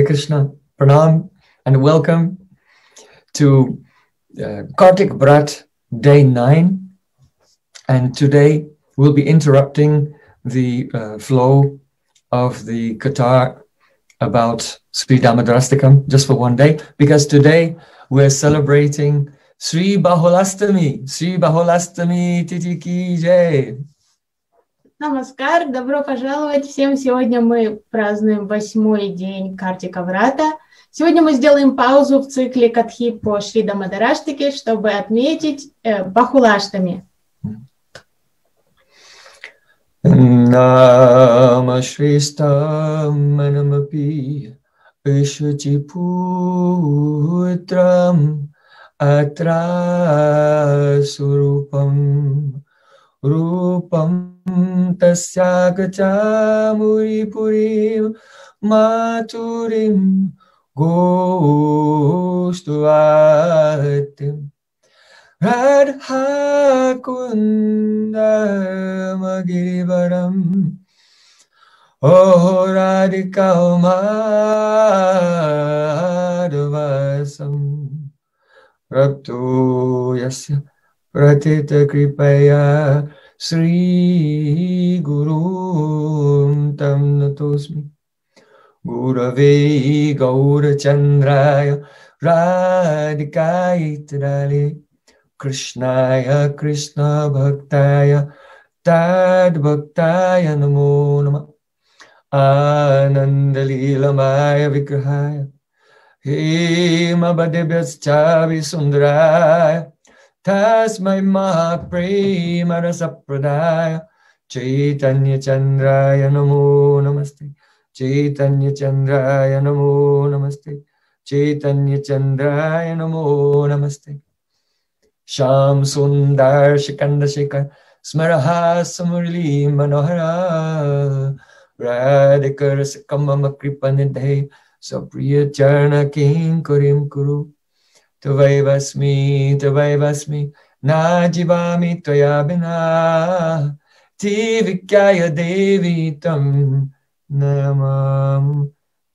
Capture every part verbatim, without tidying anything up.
Krishna, Pranam, and welcome to uh, Kartik Vrat day nine. And today we'll be interrupting the uh, flow of the Katha about Sri Damodarastakam just for one day, because today we're celebrating Sri Bahulastami. Sri Bahulastami Titi Ki Jai. Намаскар, добро пожаловать всем. Сегодня мы празднуем восьмой день Картика Врата. Сегодня мы сделаем паузу в цикле Катхи по Шри Дамодараштаке, чтобы отметить э, Бахулаштами. Nama Shristam Manamaphi Ishati Putram Atra Surupam Rupam Tasyagata Muripurim Maturim Gostuatim Radha Kunda Magirivaram Oh Radhika Madhavasam Rabtu Yasya Pratita Kripaya Sri Guru Tam Natosmi Gurave Gaura Chandraya Radhikaya Tadale Krishnaya Krishna Bhaktaya Tad Bhaktaya Namo Nama Ananda Leelamaya Vigrahaya Hema Badebhyaschari Sundaraya Tasmai Mahaprema Rasapradaya Chaitanya Chandraya Namo Namaste Chaitanya Chandraya Namo Namaste Chaitanya Chandraya Namo Namaste Sham Sundar Shikanda Shikar Smaraha Samurli Manohara Radhikar Sakamama Kripanidhe Sapriya Charna King Kurim Kuru Tavai Vasmi Tavai Vasmi Najivami Toya Bina Tivikaya Devi Tam Namam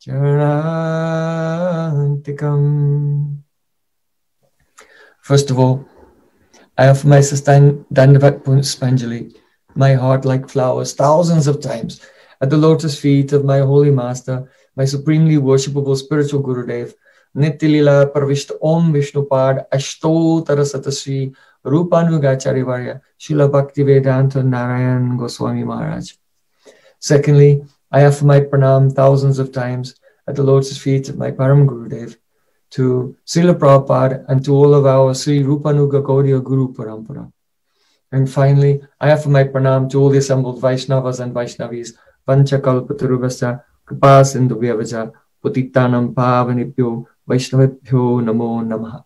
Charantikam. First of all, I offer my sustain Dandavat Punspanjali, my heart like flowers, thousands of times at the lotus feet of my holy master, my supremely worshipable spiritual Gurudev, Nityalila Parvishta Om Vishnupad Ashto Tarasatashri Rupanugachari Varya Srila Bhaktivedanta Narayan Goswami Maharaj. Secondly, I offer my pranam thousands of times at the lotus feet of my Param Gurudev, to Srila Prabhupada and to all of our Sri Rupanuga Gaudiya Guru Parampara. And finally, I offer my pranam to all the assembled Vaishnavas and Vaishnavis, Panchakalpatarubhasya, Kripa Sindhubhyavaja, Patitanam Pavanibhyo, Vaishnavibhyo Namo Namaha.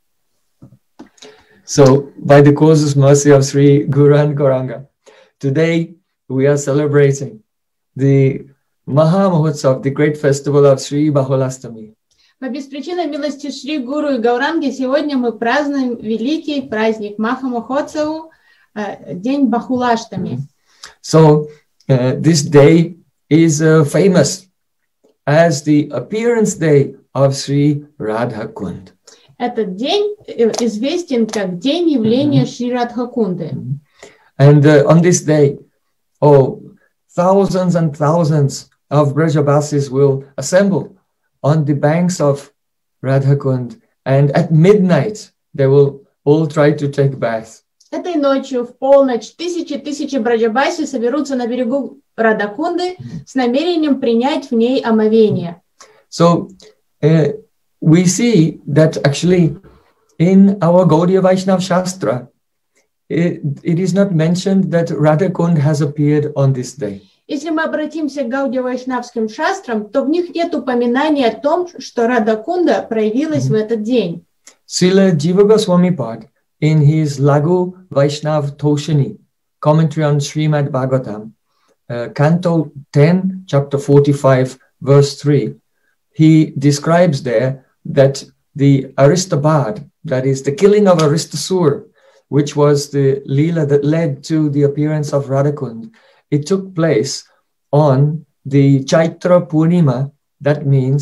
So, by the causeless mercy of Sri Guru and Gauranga, today we are celebrating the Maha Mahotsav, the great festival of Sri Bahulastami. По беспричинной милости Шри Гуру и Гауранги сегодня мы празднуем великий праздник Маха Махотсаву, день Бахулаштами. So uh, this day is uh, famous as the appearance day of Sri Radha Kund. Этот день известен как день явления Шри Радхакунды. And uh, on this day, oh, thousands and thousands of Brajabasis will assemble on the banks of Radhakund, and at midnight they will all try to take bath. Этой ночью в полночь тысячи-тысячи браджабаси соберутся на берегу Радхакунды с намерением принять в ней омовение. So uh, we see that actually in our Gaudiya Vaishnava Shastra, it, it is not mentioned that Radhakund has appeared on this day. Если мы обратимся к гаудия-вайшнавским шастрам, то в них нет упоминания о том, что Радхакунда проявилась mm-hmm. в этот день. Srila Jiva Goswami Pad, in his Lagu Vaishnav Toshani, commentary on Srimad Bhagavatam, uh, Canto ten, chapter forty-five, verse three, he describes there that the Aristabad, that is the killing of Aristasur, which was the Leela that led to the appearance of Radhakund, it took place on the Chaitra Purnima, that means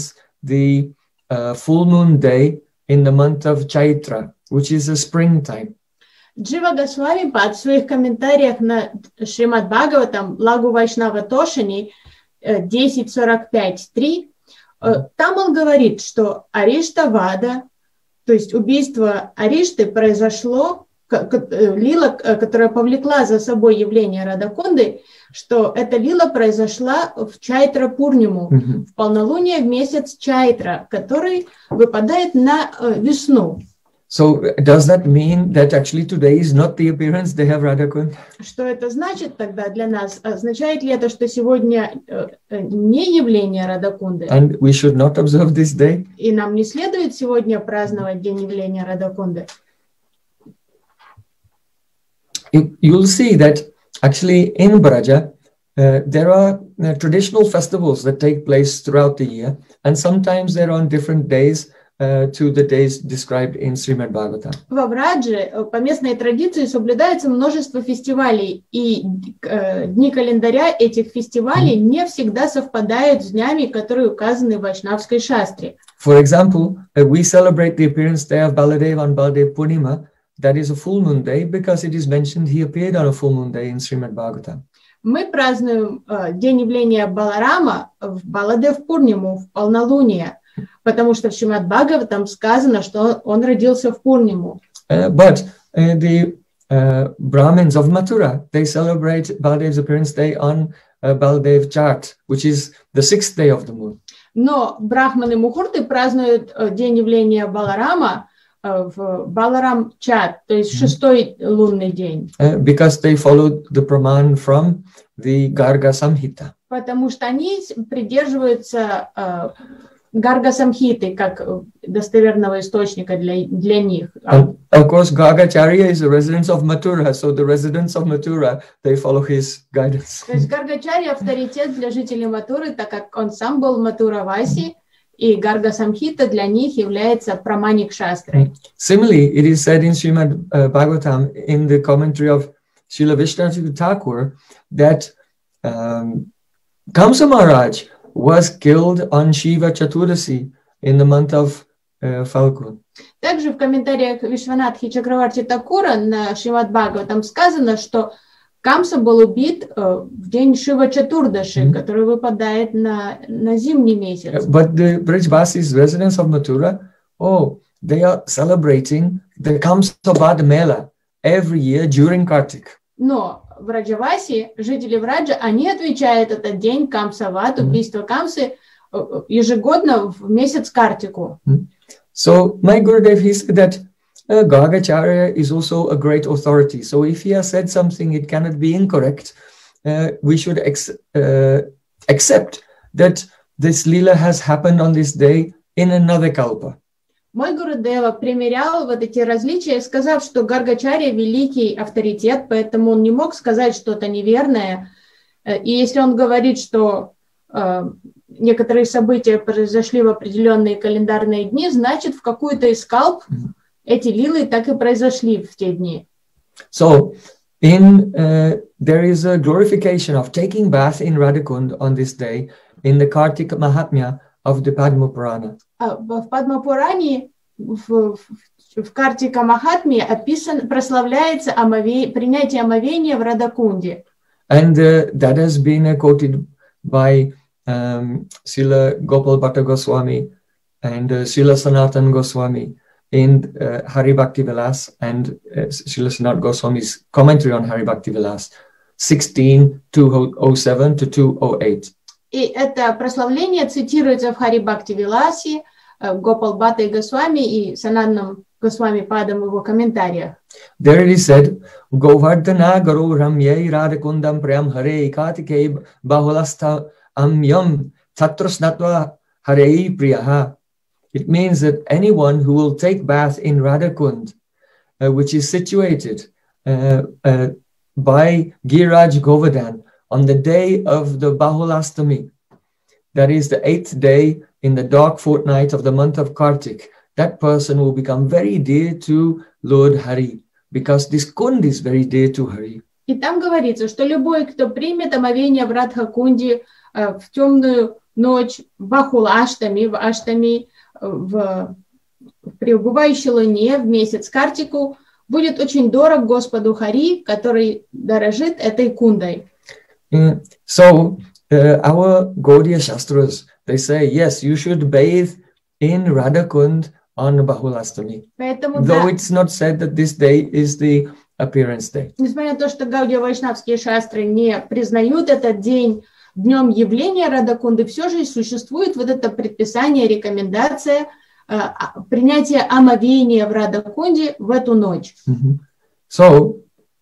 the uh, full moon day in the month of Chaitra, which is the springtime. Джива Госвами в своих комментариях на Шримад Бхагаватам Лагу Вайшнава Тошини десять сорок пять три, там он говорит, что Ариштавада, то есть убийство Аришты, произошло, лила, которая повлекла за собой явление Радакунды, что эта лила произошла в Чайтра Пурниму, mm-hmm. в полнолуние в месяц Чайтра, который выпадает на весну. So does that mean that actually today is not the appearance day of Radhakund? Что это значит тогда для нас? Означает ли это, что сегодня не явление Радакунды? And we should not observe this day? И нам не следует сегодня праздновать день явления Радакунды? You'll see that actually in Braja, uh, there are uh, traditional festivals that take place throughout the year, and sometimes they're on different days uh, to the days described in Srimad Bhagavatam. Во Брадже по местной традиции соблюдается множество фестивалей, и э, дни календаря этих фестивалей mm-hmm. не всегда совпадают с днями, которые указаны в Вайшнавской шастре. For example, uh, we celebrate the appearance day of Baladev on Baladev Purnima. That is a full moon day because it is mentioned he appeared on a full moon day in Srimad Bhagavatam. Мы празднуем uh, день явления Баларама в Баладев Пурниму, в полнолуние, потому что в Шримад Бхагаватам сказано, что он родился в Пурниму. Uh, but uh, the uh, Brahmins of Mathura, they celebrate Baladev's appearance day on uh, Baladev Chat, which is the sixth day of the moon. Но брахманы Мухурты празднуют uh, день явления Баларама в Баларам Чат, то есть шестой лунный день. Uh, because they followed the praman from the Garga Samhita. Потому что они придерживаются uh, Гарга Самхиты как достоверного источника для, для них. And of course, Gargacharya is a resident of Mathura, so the residents of Mathura, they follow his guidance. То есть Гаргачарья авторитет для жителей Матуры, так как он сам был Матураваси, и Гарга Самхита для них является праманик шастрой. Similarly, it is said in Srimad uh, Bhagavatam, in the commentary of Srila Vishwanath Thakur, that um, Kamsa Maharaj was killed on Shiva Chaturdasi in the month of uh, Falgun. Также в комментариях Вишванатхи Чакраварти Такура на Шримад Бхагаватам сказано, что Камса был убит uh, в день Шива Чатурдаши, mm-hmm. который выпадает на, на зимний месяц. But the Brijvasis, residents of Mathura, oh, they are celebrating the Kamsa Vad Mela every year during Kartik. Но в Раджаваси, жители Враджа, они отвечают этот день Камсават, mm-hmm. убийство Камсы, ежегодно в месяц Картику. Mm-hmm. So my Gurudev, he said that Uh, Gargacharya is also a great authority. So if he has said something, it cannot be incorrect. Uh, we should ex uh, accept that this lila has happened on this day in another kalpa. Мой Гурудева примерял вот эти различия, сказав, что Гаргачарья великий авторитет, поэтому он не мог сказать что-то неверное. И если он говорит, что э, некоторые события произошли в определенные календарные дни, значит, в какую-то из калп эти лилы так и произошли в те дни. So, in uh, there is a glorification of taking bath in Radhakund on this day in the Kartika Mahatmya of the Padma Purana. А в Падма Пуране, в, в, в Картика Махатме описан, прославляется омове, принятие омовения в Радакунде. And uh, that has been uh, quoted by um, Srila Gopal Bhatta Goswami and uh, Srila Sanatan Goswami in uh, Hari Bhakti Vilas and uh, Srila Sanat Goswami's commentary on Hari Bhakti Vilas, sixteen two oh seven to two oh eight. И это прославление цитируется в Хари Бхакти Виласе, Гопал Бхатта Госвами и Санатном Госвами Падам в его комментариях. There it is said, Govardhana Garo Ramyai Radhakundam Priyam Hare Kartike Bahulastha Amyam Tatrasnatva Hare Priyaha. It means that anyone who will take bath in Radhakund, uh, which is situated uh, uh, by Giraj Govardhan on the day of the Bahulastami, that is the eighth day in the dark fortnight of the month of Kartik, that person will become very dear to Lord Hari, because this Kund is very dear to Hari. И там говорится, что любой, кто примет омовение в Радхакунде в темную ночь Бахул-Аштами, в Аштами, в, в пребывающей луне, в месяц Картику, будет очень дорог Господу Хари, который дорожит этой кундой. Mm. So, uh, our Gaudiya Shastras, they say, yes, you should bathe in Radhakund on Bahulastami. Поэтому, Though да, it's not said that this day is the appearance day. несмотря на то, что гаудия-вайшнавские шастры не признают этот день днем явления Радакунды, все же существует вот это предписание, рекомендация э, принятия омовения в Радакунде в эту ночь. Mm-hmm. So,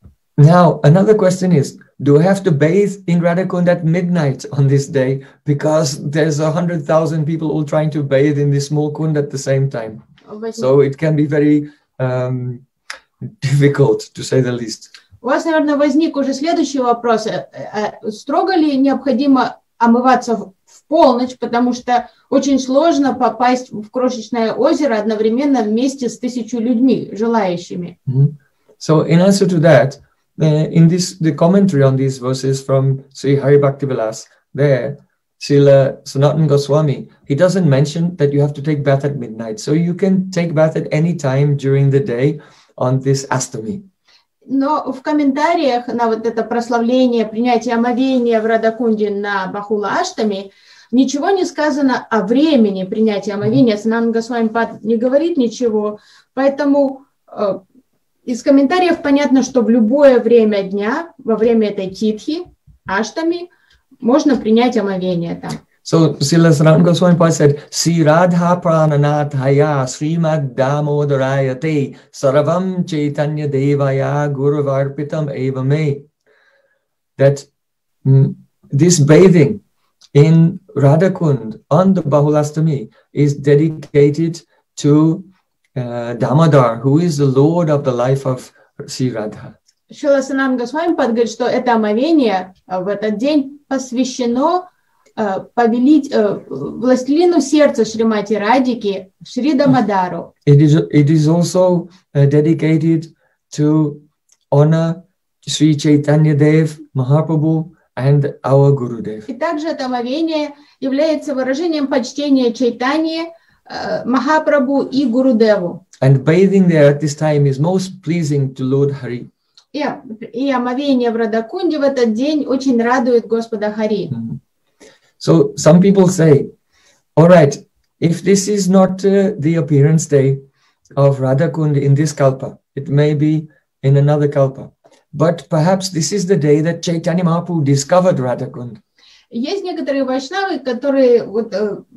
now another question is, do I have to bathe in Radhakund at midnight on this day? Because there's a hundred thousand people all trying to bathe in this small kund at the same time. So it can be very um, difficult, to say the least. У вас, наверное, возник уже следующий вопрос. Строго ли необходимо омываться в полночь, потому что очень сложно попасть в крошечное озеро одновременно вместе с тысячу людьми, желающими? Mm-hmm. So in answer to that, uh, in this the commentary on these verses from Sri Hari Bhaktivilas, there, Srila Sanatana Goswami, he doesn't mention that you have to take bath at midnight. So you can take bath at any time during the day on this Astami. Но в комментариях на вот это прославление, принятие омовения в Радакунде на Бахула-Аштами ничего не сказано о времени принятия омовения. Санатана Госвами Пад не говорит ничего, поэтому э, из комментариев понятно, что в любое время дня, во время этой титхи, Аштами, можно принять омовение там. So Srila Sanatana Goswami Pad said, Sri Radha Prananathaya Srimad Damodarayate Saravam Chaitanya Devaya Guruvarpitam Eva Me. That mm, this bathing in Radhakund on the Bahulastami is dedicated to uh, Damodar, who is the Lord of the life of Sri Radha. Шрила Санатана Госвами Пад говорит, что это омовение в этот день посвящено повелить властелину сердца Шримати Радики, Шри Дамодару. It is, it is also uh, dedicated to honor Sri Chaitanya Dev Mahaprabhu and our Gurudev. И также это омовение является выражением почтения Чайтаньи, Махапрабху и Гурудеву. And bathing there at this time is most pleasing to Lord Hari. И, и омовение в Радакунде в этот день очень радует Господа Хари. Mm-hmm. So some people say, all right, if this is not uh, the appearance day of Radhakund in this kalpa, it may be in another kalpa. But perhaps this is the day that Chaitanya Mahaprabhu discovered Radhakund. Есть некоторые вайшнавы, которые, вот,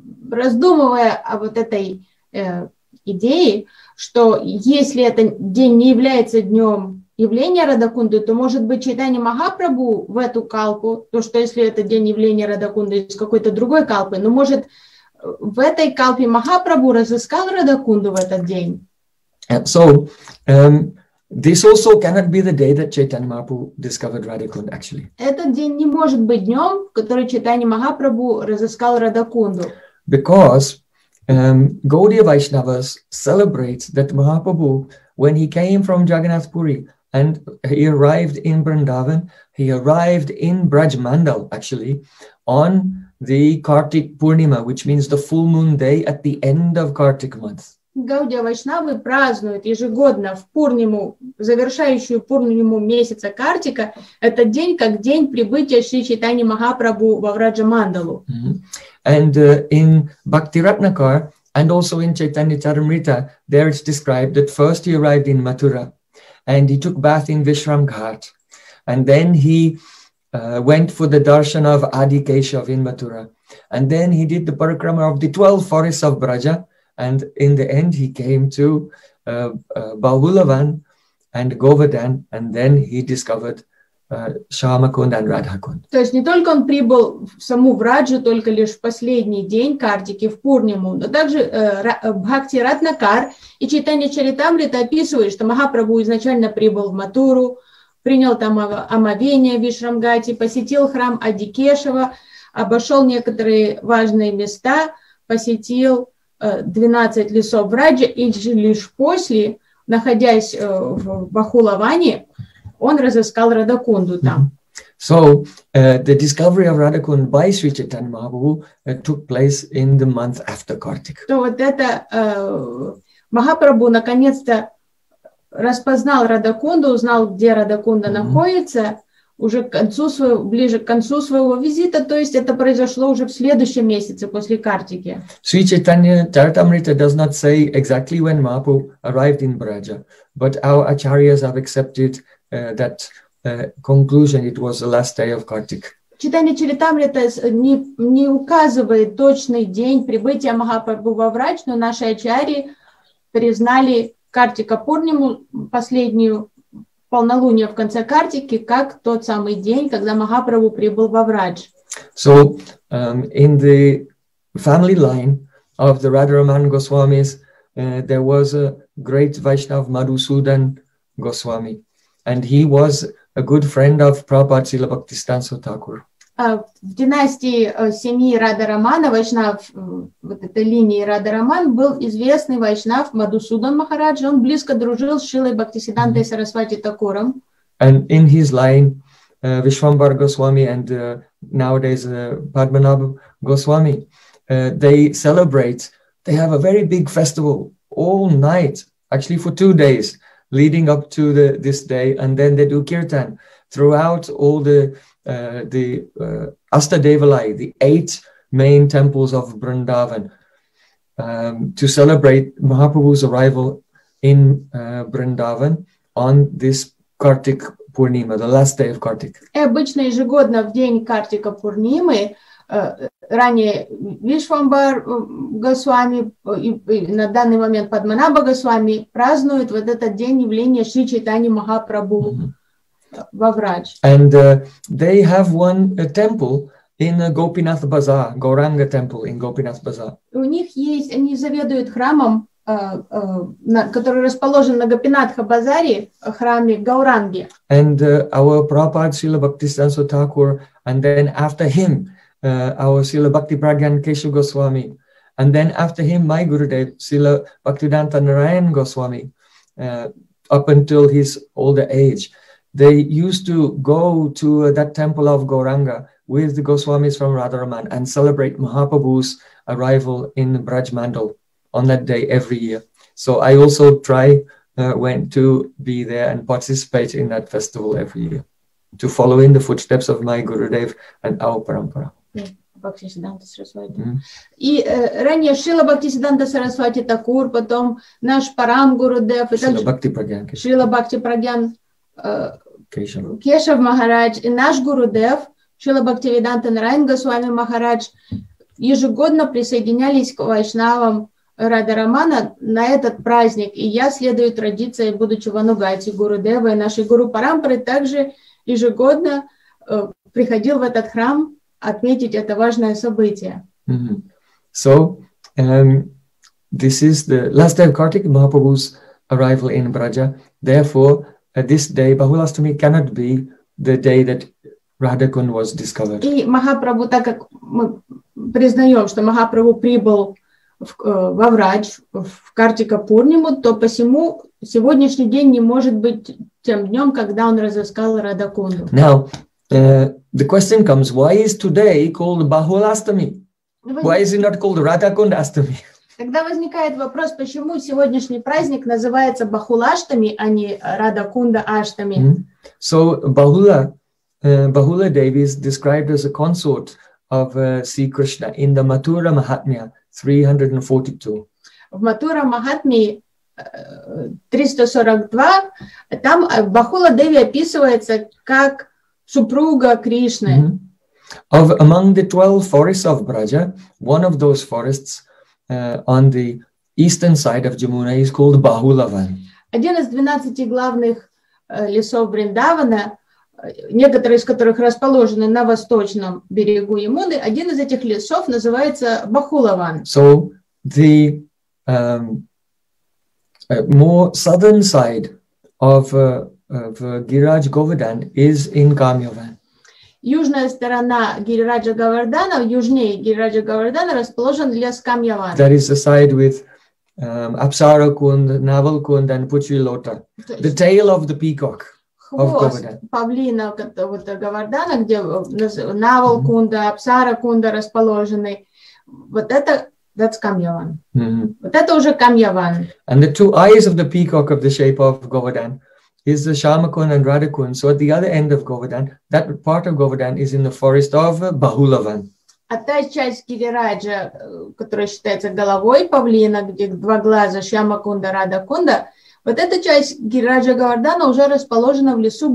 раздумывая о вот этой э, идее, что если этот день не является днем явления Радакунды, то может быть Чайтанья Махапрабху в эту калпу, то что если это день явления Радакунды из какой-то другой калпы, но может в этой калпе Махапрабху разыскал Радакунду в этот день. And so um, this also cannot be the day that Chaitanya Mahaprabhu discovered Radhakund actually. Этот день не может быть днем, в который Чайтанья Махапрабху разыскал Радакунду. Because um, Gaudiya Vaishnavas celebrate that Mahaprabhu, when he came from Jagannath Puri, and he arrived in Vrindavan, he arrived in Braj Mandal actually on the Kartik Purnima, which means the full moon day at the end of Kartik month. Гаудия Вайшнавы празднуют ежегодно в Пурниму, завершающую Пурниму месяца Картика, этот день как день прибытия Шри Чайтаньи Махапрабху во Враджа Мандалу. Mm-hmm. And uh, in Bhakti Ratnakar and also in Chaitanya Charitamrita, there it's described that first he arrived in Mathura, and he took bath in Vishram Ghat. And then he uh, went for the darshan of Adi Keshav in Mathura. And then he did the parikrama of the twelve forests of Braja. And in the end, he came to uh, uh, Bahulavan and Govardhan. And then he discovered uh, Shyamakund and Radhakund. То есть не только он прибыл в саму Враджу, только лишь в последний день Картики, в Пурниму, но также э, Бхакти Ратнакар и Чайтанья Чаритамрита описывают, что Махапрабху изначально прибыл в Матуру, принял там омовение в Вишрамгате, посетил храм Адикешева, обошел некоторые важные места, посетил э, двенадцать лесов Враджи, и лишь после, находясь э, в Бахулаване, он разыскал Радакунду там. So uh, the discovery of Radhakund by Sri Chaitanya Mahaprabhu uh, took place in the month after Kartik. То вот это э, Махапрабху наконец-то распознал Радакунду, узнал, где Радакунда mm-hmm. находится, уже к концу своего, ближе к концу своего визита, то есть это произошло уже в следующем месяце после Картики. Sri Chaitanya Charitamrita does not say exactly when Mahaprabhu arrived in Braja, but our acharyas have accepted uh, that uh, conclusion. It was the last day of Kartik. Читание Чаритамрита не, не указывает точный день прибытия Махапрабху во Врач, но наши ачарьи признали Картика Пурниму, последнюю полнолуние в конце Картики, как тот самый день, когда Махапрабху прибыл во Врадж. So, um, in the family line of the Radharaman Goswamis, uh, there was a great Vaishnav Madhusudan Goswami, and he was a good friend of Prabhupada Srila Bhaktisiddhanta Thakur. В династии семьи Радharamana, Вайшнав, вот этой линии Радhaраman, был известный Вайшнав Мадхусудан Махарадж. Он близко дружил с Шрилой Бхактисиддхантой Сарасвати Такуром. And in his line, uh, Vishwambar Goswami and uh, nowadays uh, Padmanabh Goswami, uh, they celebrate, they have a very big festival all night, actually for two days, leading up to the, this day, and then they do kirtan throughout all the Uh, the uh, Astadevalai, the eight main temples of Vrindavan, um, to celebrate Mahaprabhu's arrival in uh, Vrindavan on this Kartik Purnima, the last day of Kartik. И обычно ежегодно в день Картика Пурнимы ранее Вишвамбар Госвами и на данный момент Падманаба Госвами празднуют вот этот день явления Шри Чайтаньи Махапрабху. Mm-hmm. And uh, they have one uh, temple in uh, Gopinath Bazaar, Gauranga temple in Gopinath Bazaar. У них есть, они заведуют храмом, uh, uh, на, который расположен на Гопинатха базаре, храме Гауранги. And uh, our Prabhupada Srila Bhaktisiddhanta Thakur, and then after him, uh, our Srila Bhakti Pragyan Keshav Goswami, and then after him, my Gurudev, Srila Bhaktivedanta Narayan Goswami, uh, up until his older age. They used to go to uh, that temple of Gauranga with the Goswamis from Radharaman and celebrate Mahaprabhu's arrival in Braj Mandal on that day every year. So I also try uh, went to be there and participate in that festival every year, to follow in the footsteps of my Gurudev and our Parampara. Бхактисиддханта Сарасвати. Mm-hmm. И э, ранее Шрила Бхактисиддханта Сарасвати Такур, потом наш Парам Гурудев, Шрила Бхакти Прагьян, Шрила Бхакти Прагьян, Кешав. Кешав Махарадж и наш Гурудев, Шрила Бхактивиданта Нараян Госвами Махарадж, ежегодно присоединялись к вайшнавам Радhaрамана на этот праздник. И я следую традиции, будучи в Анугате Гурудева, и нашей Гуру Парампары также ежегодно э, приходил в этот храм отметить это важное событие. Mm-hmm. So, um, this is the last day of Kartik, Mahaprabhu's arrival in Braja. Therefore, at this day, Bahulastami cannot be the day that Radhakund was discovered. И Махапрабху, так как мы признаем, что Махапрабху прибыл в, во Врадж, в Картика Пурниму, то посему сегодняшний день не может быть тем днем, когда он разыскал Радхакунду. Now, uh, the question comes, why is today called Bahulastami? Why is it not called Radhakund Astami? Тогда возникает вопрос, почему сегодняшний праздник называется Бахулаштами, а не Радхакунда Аштами. Mm-hmm. So, Bahula, uh, Bahula Devi is described as a consort of uh, Sri Krishna in the Mathura Mahatmya three forty-two. В Матура Махатме триста сорок два там Бахула Деви описывается как супруга Кришны. Mm-hmm. Of among the twelve forests of Braja, one of those forests uh, on the eastern side of Jamuna is called Bahulavan. Один из двенадцати главных лесов Вриндавана, некоторые из которых расположены на восточном берегу Ямуны, один из этих лесов называется Бахулаван. So the um, uh, more southern side of, uh, of uh, Giraj Govardhan is in Kamyavan. Южная сторона Гирираджа Говардана, южнее Гирираджа Говардана расположен лес Камьяван. That is the side with um, Apsara Kund, Naval Kund and Puchri Lota, the tail of the peacock. хвост павлина вот, Говардана, где Навал-кунда, Апсара-кунда расположены, вот это that's Kamyavan. Mm-hmm. Вот это уже Kamyavan. And the two eyes of the peacock of the shape of Govardhan is the Shamakund and Radhakund. So at the other end of Govardhan, that part of Govardhan is in the forest of Bahulavan. А та часть Гирираджа, которая считается головой павлина, где два глаза Шьямакунда, Радакунда, вот эта часть Гирираджа Говардана уже расположена в лесу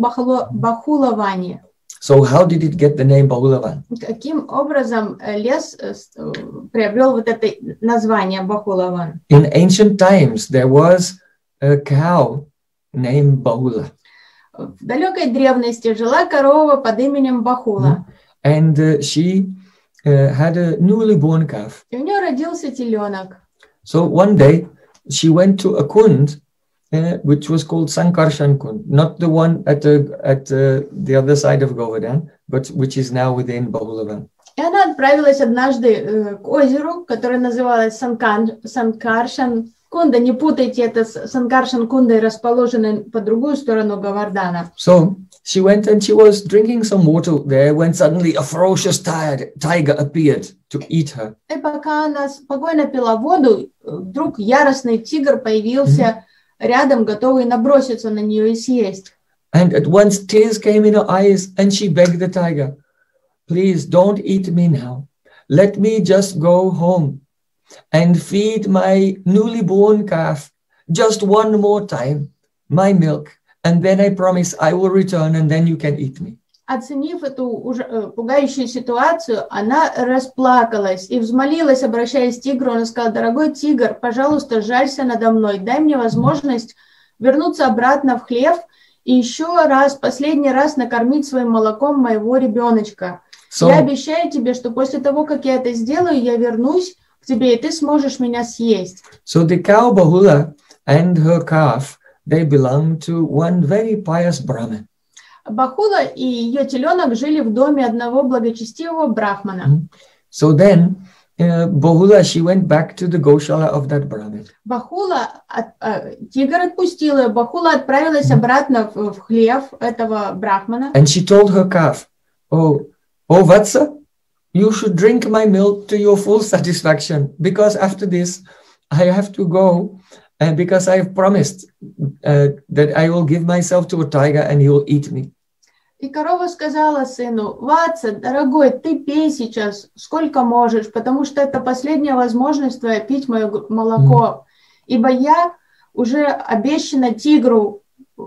Бахулавани. So how did it get the name Bahulavan? Каким образом лес приобрел вот это название Бахулаван? In ancient times, there was a cow named Bahula. В далекой древности жила корова под именем Бахула. And uh, she uh, had a newly born calf. И у нее родился теленок. So one day, she went to a kund, Uh, which was called Sankarshan Kund, not the one at the at uh, the other side of Govardhan, but which is now within Bahulavan. И она отправилась однажды э, к озеру, которое называлось Санкан, Санкаршан Кунда. Не путайте это с Санкаршан Кундой, расположенной по другую сторону Говардана. So she went and she was drinking some water there when suddenly a ferocious tiger appeared to eat her. И пока она спокойно пила воду, вдруг яростный тигр появился. Mm-hmm. Рядом, готовый наброситься на нее и съесть. And at once tears came in her eyes and she begged the tiger, please don't eat me now. Let me just go home and feed my newly born calf just one more time, my milk, and then I promise I will return and then you can eat me. Оценив эту уже, пугающую ситуацию, она расплакалась и взмолилась, обращаясь к тигру. Она сказала: дорогой тигр, пожалуйста, жалься надо мной, дай мне возможность вернуться обратно в хлев и еще раз, последний раз накормить своим молоком моего ребеночка. So, я обещаю тебе, что после того, как я это сделаю, я вернусь к тебе, и ты сможешь меня съесть. So the cow Bahula and her calf, they belong to one very pious Brahmin. Бахула и ее теленок жили в доме одного благочестивого брахмана. So then, uh, Bahula, she went back to the Goshala of that Brahmin. Бахула, от, uh, тигр отпустил ее, Бахула отправилась обратно в, в хлев этого брахмана. And she told her calf, oh, oh, Vatsa, you should drink my milk to your full satisfaction, because after this, I have to go, and because I have promised uh, that I will give myself to a tiger and he will eat me. И корова сказала сыну: Ватса, дорогой, ты пей сейчас сколько можешь, потому что это последняя возможность твоя пить мое молоко, mm. ибо я уже обещана тигру,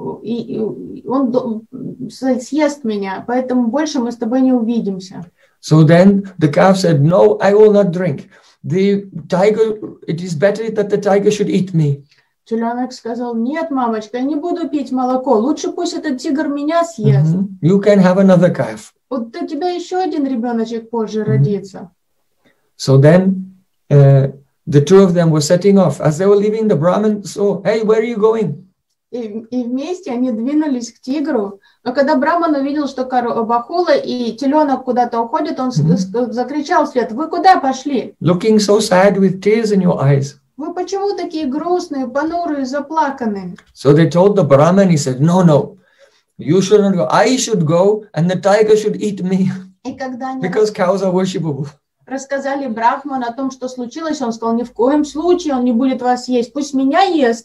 и, и он съест меня, поэтому больше мы с тобой не увидимся. So then the calf said, no, I will not drink. The tiger, it is better that the tiger should eat me. Теленок сказал: нет, мамочка, я не буду пить молоко, лучше пусть этот тигр меня съест. Mm-hmm. You can have another calf. Вот у тебя еще один ребеночек позже mm-hmm. родится. So then uh, the two of them were setting off. As they were leaving, the Brahmin saw, hey, where are you going? И, и вместе они двинулись к тигру. Но когда Брахман увидел, что Бахула и теленок куда-то уходят, он mm-hmm. закричал вслед: вы куда пошли? Looking so sad with tears in your eyes. Вы почему такие грустные, понурые, заплаканные? So they told the Brahman, he said, no, no, you shouldn't go. I should go and the tiger should eat me. И когда они because cows are worshipable. Рассказали Брахману о том, что случилось, он сказал: ни в коем случае он не будет вас есть, пусть меня ест.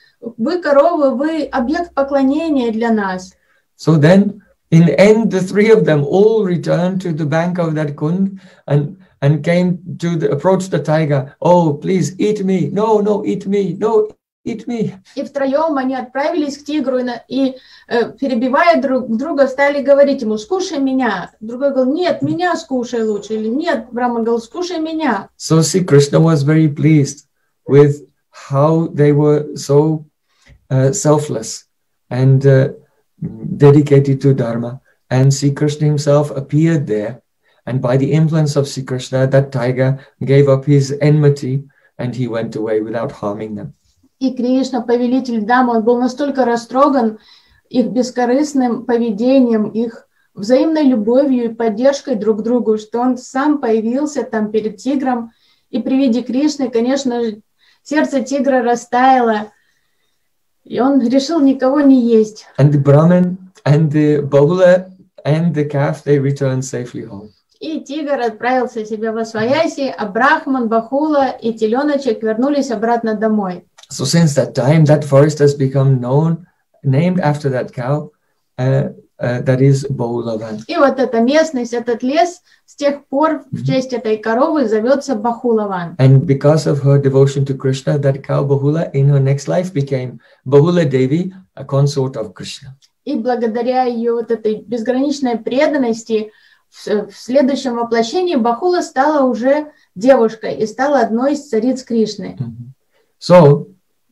Вы коровы, вы объект поклонения для нас. So then, in the end, the three of them all returned to the bank of that kund and and came to the, approach the tiger. Oh, please eat me. No, no, eat me. No, eat me. И втроем они отправились к тигру и, и э, перебивая друг друга, стали говорить ему: скушай меня. Другой говорил: нет, меня скушай лучше. Или нет, Брахман говорил: скушай меня. So see, Krishna was very pleased with how they were so uh, selfless and uh, dedicated to Dharma. And Sri Krishna himself appeared there. And by the influence of Sri Krishna, that tiger gave up his enmity and he went away without harming them. И Кришна, повелитель Дам, он был настолько растроган их бескорыстным поведением, их взаимной любовью и поддержкой друг к другу, что он сам появился там перед тигром. И при виде Кришны, конечно, сердце тигра растаяло, и он решил никого не есть. And the Brahmin And the Bahula and the calf, they returned safely home. И тигр отправился себе во свояси, а Брахман, Бахула и теленочек вернулись обратно домой. So since that time, that forest has become known, named after that cow, uh, uh, that is Bahulavan. И вот эта местность, этот лес, с тех пор в честь этой коровы зовется Бахулаван. And because of her devotion to Krishna, that cow Bahula in her next life became Bahula Devi, a consort of Krishna. И благодаря ее вот этой безграничной преданности в, в следующем воплощении Бахула стала уже девушкой и стала одной из цариц Кришны. Mm-hmm. So,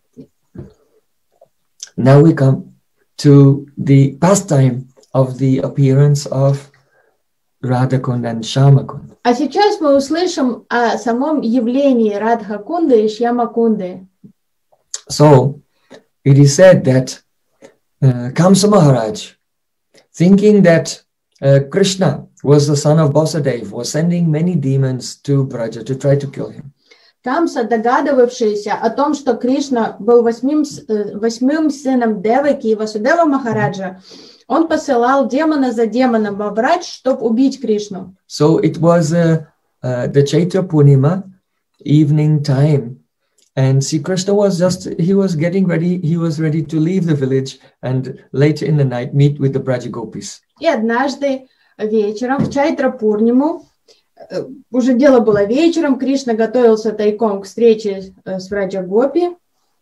now we come to the pastime of the appearance of Radhakund and Shyamakund. А сейчас мы услышим о самом явлении Радхакунды и Шьямакунды. So, it is said that uh, Kamsa Maharaj, thinking that uh, Krishna was the son of Vasudev, was sending many demons to Braja to try to kill him. Камса, догадывавшийся о том, что Кришна был восьмым, восьмым сыном Деваки и Васудева Махараджа, он посылал демона за демоном во Брадж, чтобы убить Кришну. So it was uh, uh, the Chaitra Purnima evening time, and Sri Krishna was just, he was getting ready, he was ready to leave the village and later in the night meet with the Braja Gopis. И однажды вечером в Чайтра Пурниму, уже дело было вечером, Кришна готовился тайком к встрече с Браджа Гопи.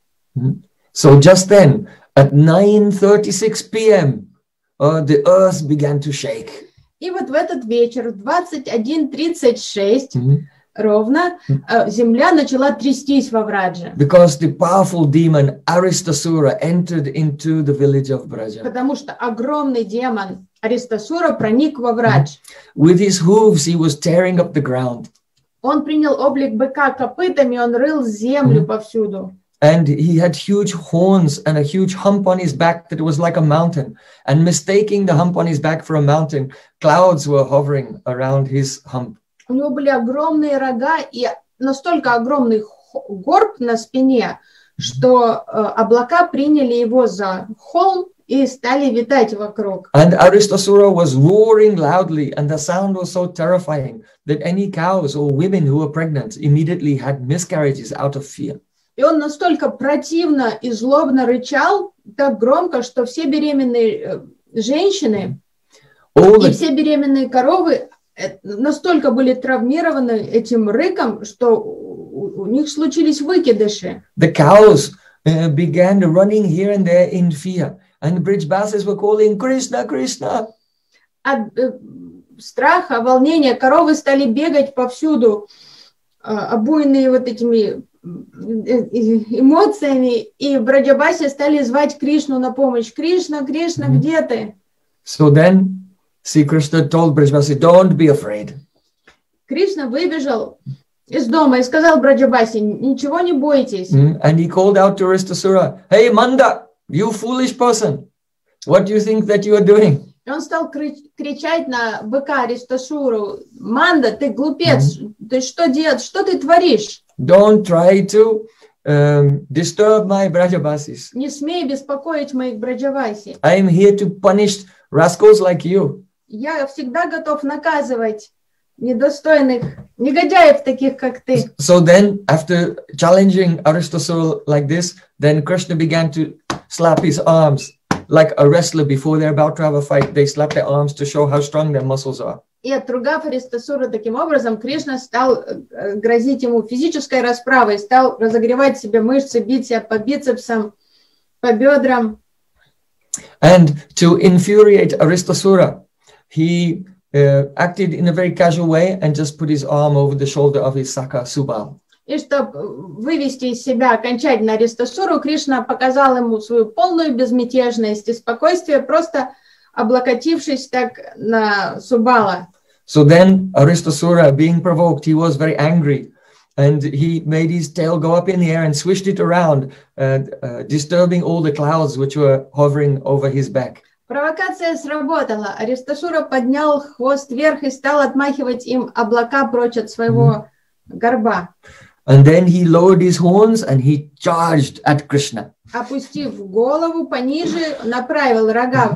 So just then, at nine thirty-six p.m., uh, the earth began to shake. И вот в этот вечер, в двадцать один тридцать шесть, Mm-hmm. ровно, земля начала трястись во Брадже. Because the powerful demon Aristasura entered into the village of Braja. Потому что огромный демон Аристасура проник во Брадж. With his hooves, he was tearing up the ground. Он принял облик быка копытами, он рыл землю повсюду. And he had huge horns and a huge hump on his back that was like a mountain. And mistaking the hump on his back for a mountain, clouds were hovering around his hump. У него были огромные рога и настолько огромный горб на спине, что э, облака приняли его за холм и стали витать вокруг. And Aristasura was roaring loudly, and the sound was so terrifying that any cows or women who were pregnant immediately had miscarriages out of fear. И он настолько противно и злобно рычал, так громко, что все беременные э, женщины All и the, все беременные коровы э, настолько были травмированы этим рыком, что у, у них случились выкидыши. the cows uh, began running here and there in fear, and the Brijbasis were calling, Krishna, Krishna. От э, страха, волнения коровы стали бегать повсюду, э, обуянные вот этими эмоциями, и Браджабаси стали звать Кришну на помощь. Кришна, Кришна, mm-hmm. где ты? So then Sri Krishna told Brijbasi, don't be afraid. Кришна выбежал из дома и сказал Браджабаси, ничего не бойтесь. Mm-hmm. And he called out to Aristasura, hey Manda, you foolish person, what do you think that you are doing? И он стал кричать на быка Аристасуру, Манда, ты глупец, mm-hmm. ты что делаешь, что ты творишь? Don't try to um, disturb my Brajabasis. Не смей беспокоить моих Браджаваси. I am here to punish rascals like you. Я всегда готов наказывать недостойных негодяев, таких как ты. So then, after challenging Aristasura like this, then Krishna began to slap his arms like a wrestler before they're about to have a fight. They slap their arms to show how strong their muscles are. И отругав Аристасура таким образом, Кришна стал грозить ему физической расправой, стал разогревать себе мышцы, бить себя по бицепсам, по бедрам. And to infuriate Aristasura, he uh, acted in a very casual way and just put his arm over the shoulder of his Saka Subal. И чтобы вывести из себя окончательно Аристасуру, Кришна показал ему свою полную безмятежность и спокойствие, просто облокотившись так на Субала. So then Aristasura, being provoked, he was very angry, and he made his tail go up in the air and swished it around, uh, uh, disturbing all the clouds which were hovering over his back. Провокация сработала. Аристасура поднял хвост вверх и стал отмахивать им облака прочь от своего mm-hmm. горба. And then he lowered his horns and he charged at Krishna. Опустив голову пониже, направил рога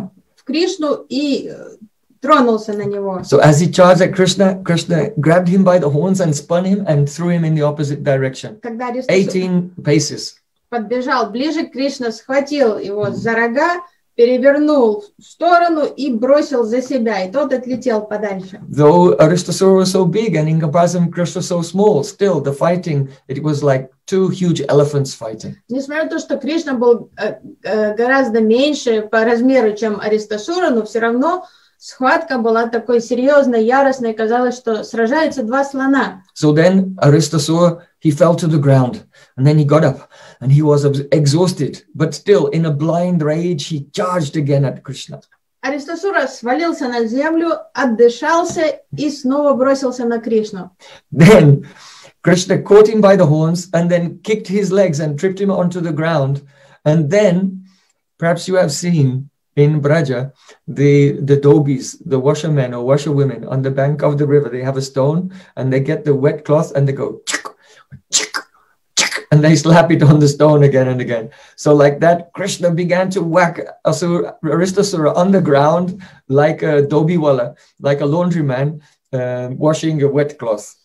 Кришну и тронулся на него. So as he charged at Krishna, Krishna grabbed him by the horns and spun him and threw him in the opposite direction. Когда Аристасура eighteen paces. подбежал ближе, Кришна схватил его за рога, перевернул в сторону и бросил за себя, и тот отлетел подальше. Though Aristasura was so big and in comparison Krishna so small, still the fighting, it was like two huge elephants fighting. Несмотря на то, что Кришна был э, э, гораздо меньше по размеру, чем Аристасура, но все равно схватка была такой серьезной, яростной, казалось, что сражаются два слона. So then Aristasura, he fell to the ground and then he got up and he was exhausted, but still in a blind rage, he charged again at Krishna. Аристасура свалился на землю, отдышался и снова бросился на Кришну. Then Krishna caught him by the horns and then kicked his legs and tripped him onto the ground. And then, perhaps you have seen in Braja, the, the dobis, the washermen or washerwomen on the bank of the river, they have a stone and they get the wet cloth and they go, chick, chick, chick, and they slap it on the stone again and again. So like that, Krishna began to whack Asura, Aristasura on the ground like a dobiwala, like a laundryman uh, washing a wet cloth.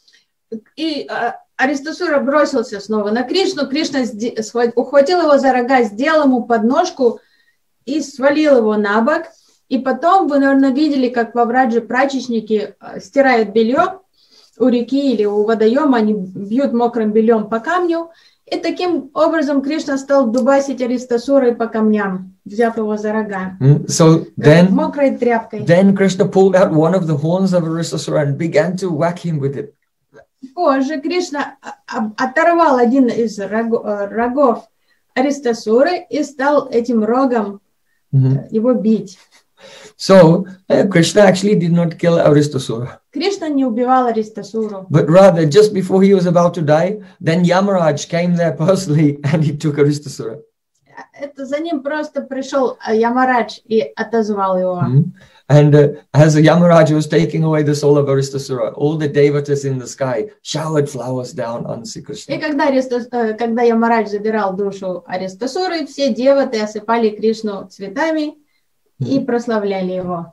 И uh, Аристасура бросился снова на Кришну. Кришна ухватил его за рога, сделал ему подножку и свалил его на бок. И потом вы, наверное, видели, как во Брадже прачечники стирают белье у реки или у водоема, они бьют мокрым бельем по камню. И таким образом Кришна стал дубасить Аристасурой по камням, взяв его за рога. So then, мокрой тряпкой. Then Krishna pulled out one of the horns of Aristasura and began to whack him with it. Позже Кришна оторвал один из рогов Аристасуры и стал этим рогом mm-hmm. его бить. So uh, Krishna actually did not kill Aristasura. Кришна не убивал Аристасуру. But rather, just before he was about to die, then Yamaraj came there personally and he took Aristasura. Это за ним просто пришел Ямарадж и отозвал его. Mm-hmm. And uh, as Yamaraj was taking away the soul of Aristasura, all the devatas in the sky showered flowers down on Sri Krishna. И когда, Аристас, когда Ямарадж забирал душу Аристасуры, все деваты осыпали Кришну цветами и прославляли его.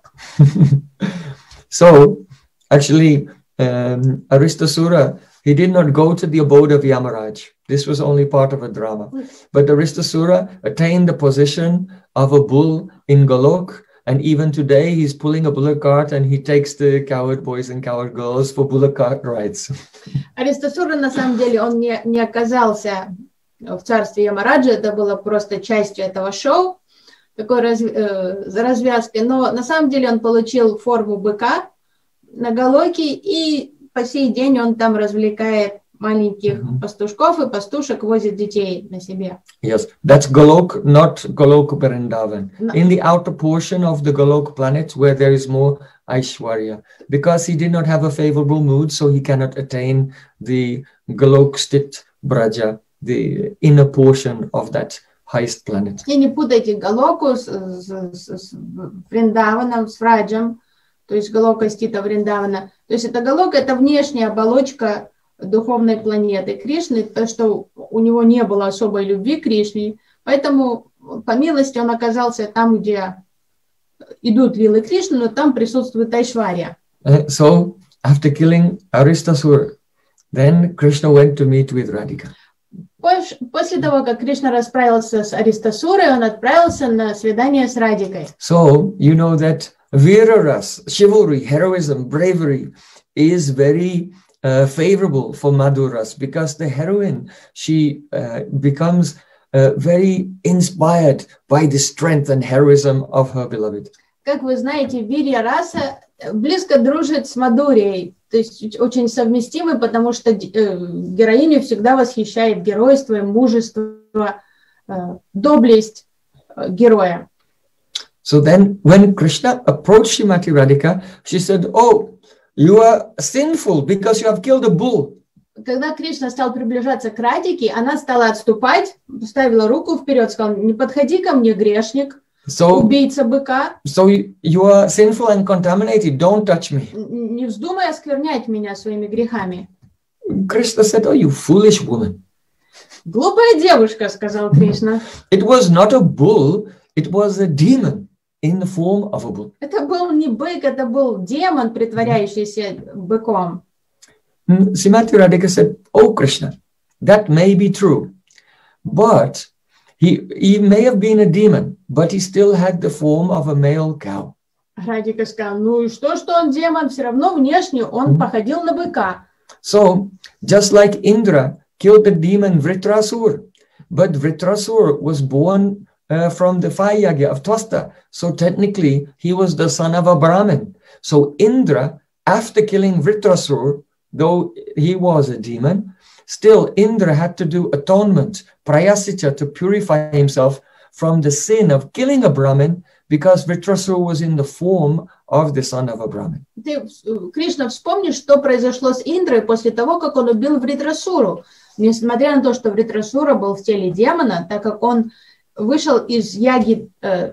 So, actually, um, Aristasura, he did not go to the abode of Yamaraj. This was only part of a drama. But Aristasura attained the position of a bull in Golok. And even today, he's pulling a bullock cart and he takes the coward boys and coward girls for bullock cart rides. Аристасура, на самом деле, он не, не оказался в царстве Ямараджа, это было просто частью этого шоу, такой раз, э, развязкой. Но на самом деле он получил форму быка на Голоке, и по сей день он там развлекает маленьких mm-hmm. пастушков и пастушек, возит детей на себе. Yes, that's Golok, not Golok Vrindavan. No. In the outer portion of the Golok planet where there is more Aishwarya. Because he did not have a favorable mood, so he cannot attain the Golok Sthit Braja, the inner portion of that highest planet. И не путайте Голоку с, с, с, с Вриндаваном, с Враджем, то есть Голока Стита Вриндавана. То есть это Голока, это внешняя оболочка духовной планеты Кришны, то, что у него не было особой любви к Кришне, поэтому по милости он оказался там, где идут лилы Кришны, но там присутствует Айшварья. Uh, so, after killing Aristasura, then Krishna went to meet with Radhika. После того, как Кришна расправился с Аристасурой, он отправился на свидание с Радикой. So, you know that Viraras, chivalry, heroism, bravery is very Uh, favorable for Madhuras, because the heroine, she uh, becomes uh, very inspired by the strength and heroism of her beloved. Как вы знаете, Вирья раса близко дружит с Мадхурией, то есть очень совместимы, потому что э, героиню всегда восхищает геройство, мужество, э, доблесть э, героя. So then, when Krishna approached Srimati Radhika, she said, "Oh, you are sinful because you have killed a bull." Когда Кришна стал приближаться к Радике, она стала отступать, поставила руку вперед, сказала: "Не подходи ко мне, грешник, so, убийца быка. So you are sinful and contaminated. Don't touch me." Не вздумай осквернять меня своими грехами. Krishna said, "Oh, you foolish woman." Глупая девушка, сказал Кришна. It was not a bull, it was a demon. in the form of a bull. Это был не бык, это был демон, притворяющийся быком. Srimati Radhika said, "Oh Krishna, that may be true, but he, he may have been a demon, but he still had the form of a male cow." Радика сказал, ну и что, что он демон, все равно внешне он mm-hmm. походил на быка. So, just like Indra killed the demon Vritrasur, but Vritrasur was born uh, from the fire yagya of Twasta, so technically he was the son of a Brahmin. So Indra, after killing Vritrasur, though he was a demon, still Indra had to do atonement, prayasita, to purify himself from the sin of killing a Brahmin, because Vritrasur was in the form of the son of a Brahmin. Ты, Кришна, вспомни, что произошло с Индрой после того, как он убил Вритрасуру. Несмотря на то, что Вритрасура был в теле демона, так как он вышел из яги э,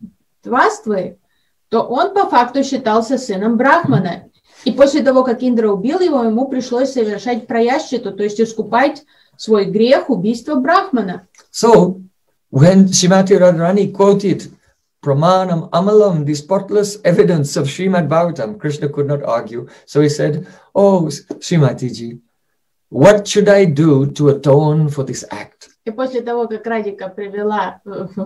Тваствы, то он по факту считался сыном Брахмана. И после того, как Индра убил его, ему пришлось совершать праяшчиту, то есть искупать свой грех убийства Брахмана. So, when Srimati Radharani quoted Pramanam Amalam, the spotless evidence of Srimad Bhagavatam, Krishna could not argue. So he said, "Oh, Srimati ji, what should I do to atone for this act?" И после того, как Радика привела,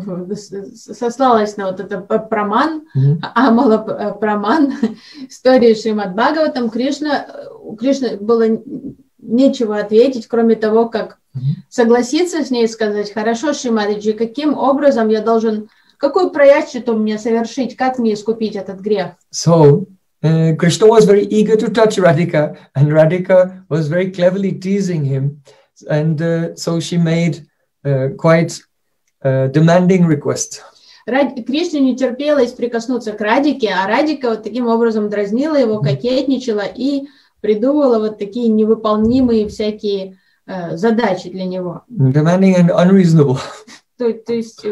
сослалась на вот это Праман, mm-hmm. Амала Праман, истории Шримад Бхагаватам, Кришна, у Кришны было нечего ответить, кроме того, как mm-hmm. согласиться с ней и сказать, хорошо, Шримадиджи, каким образом я должен, какую праяшчиту мне совершить, как мне искупить этот грех? So, uh, Krishna was very eager to touch Radhika, and Radhika was very cleverly teasing him. And uh, so she made uh, quite uh, demanding request. Кришне не терпелось прикоснуться к Радике, а Радика вот таким образом дразнила его, кокетничала и придумывала вот такие невыполнимые всякие uh, задачи для него. Demanding and unreasonable. То, то есть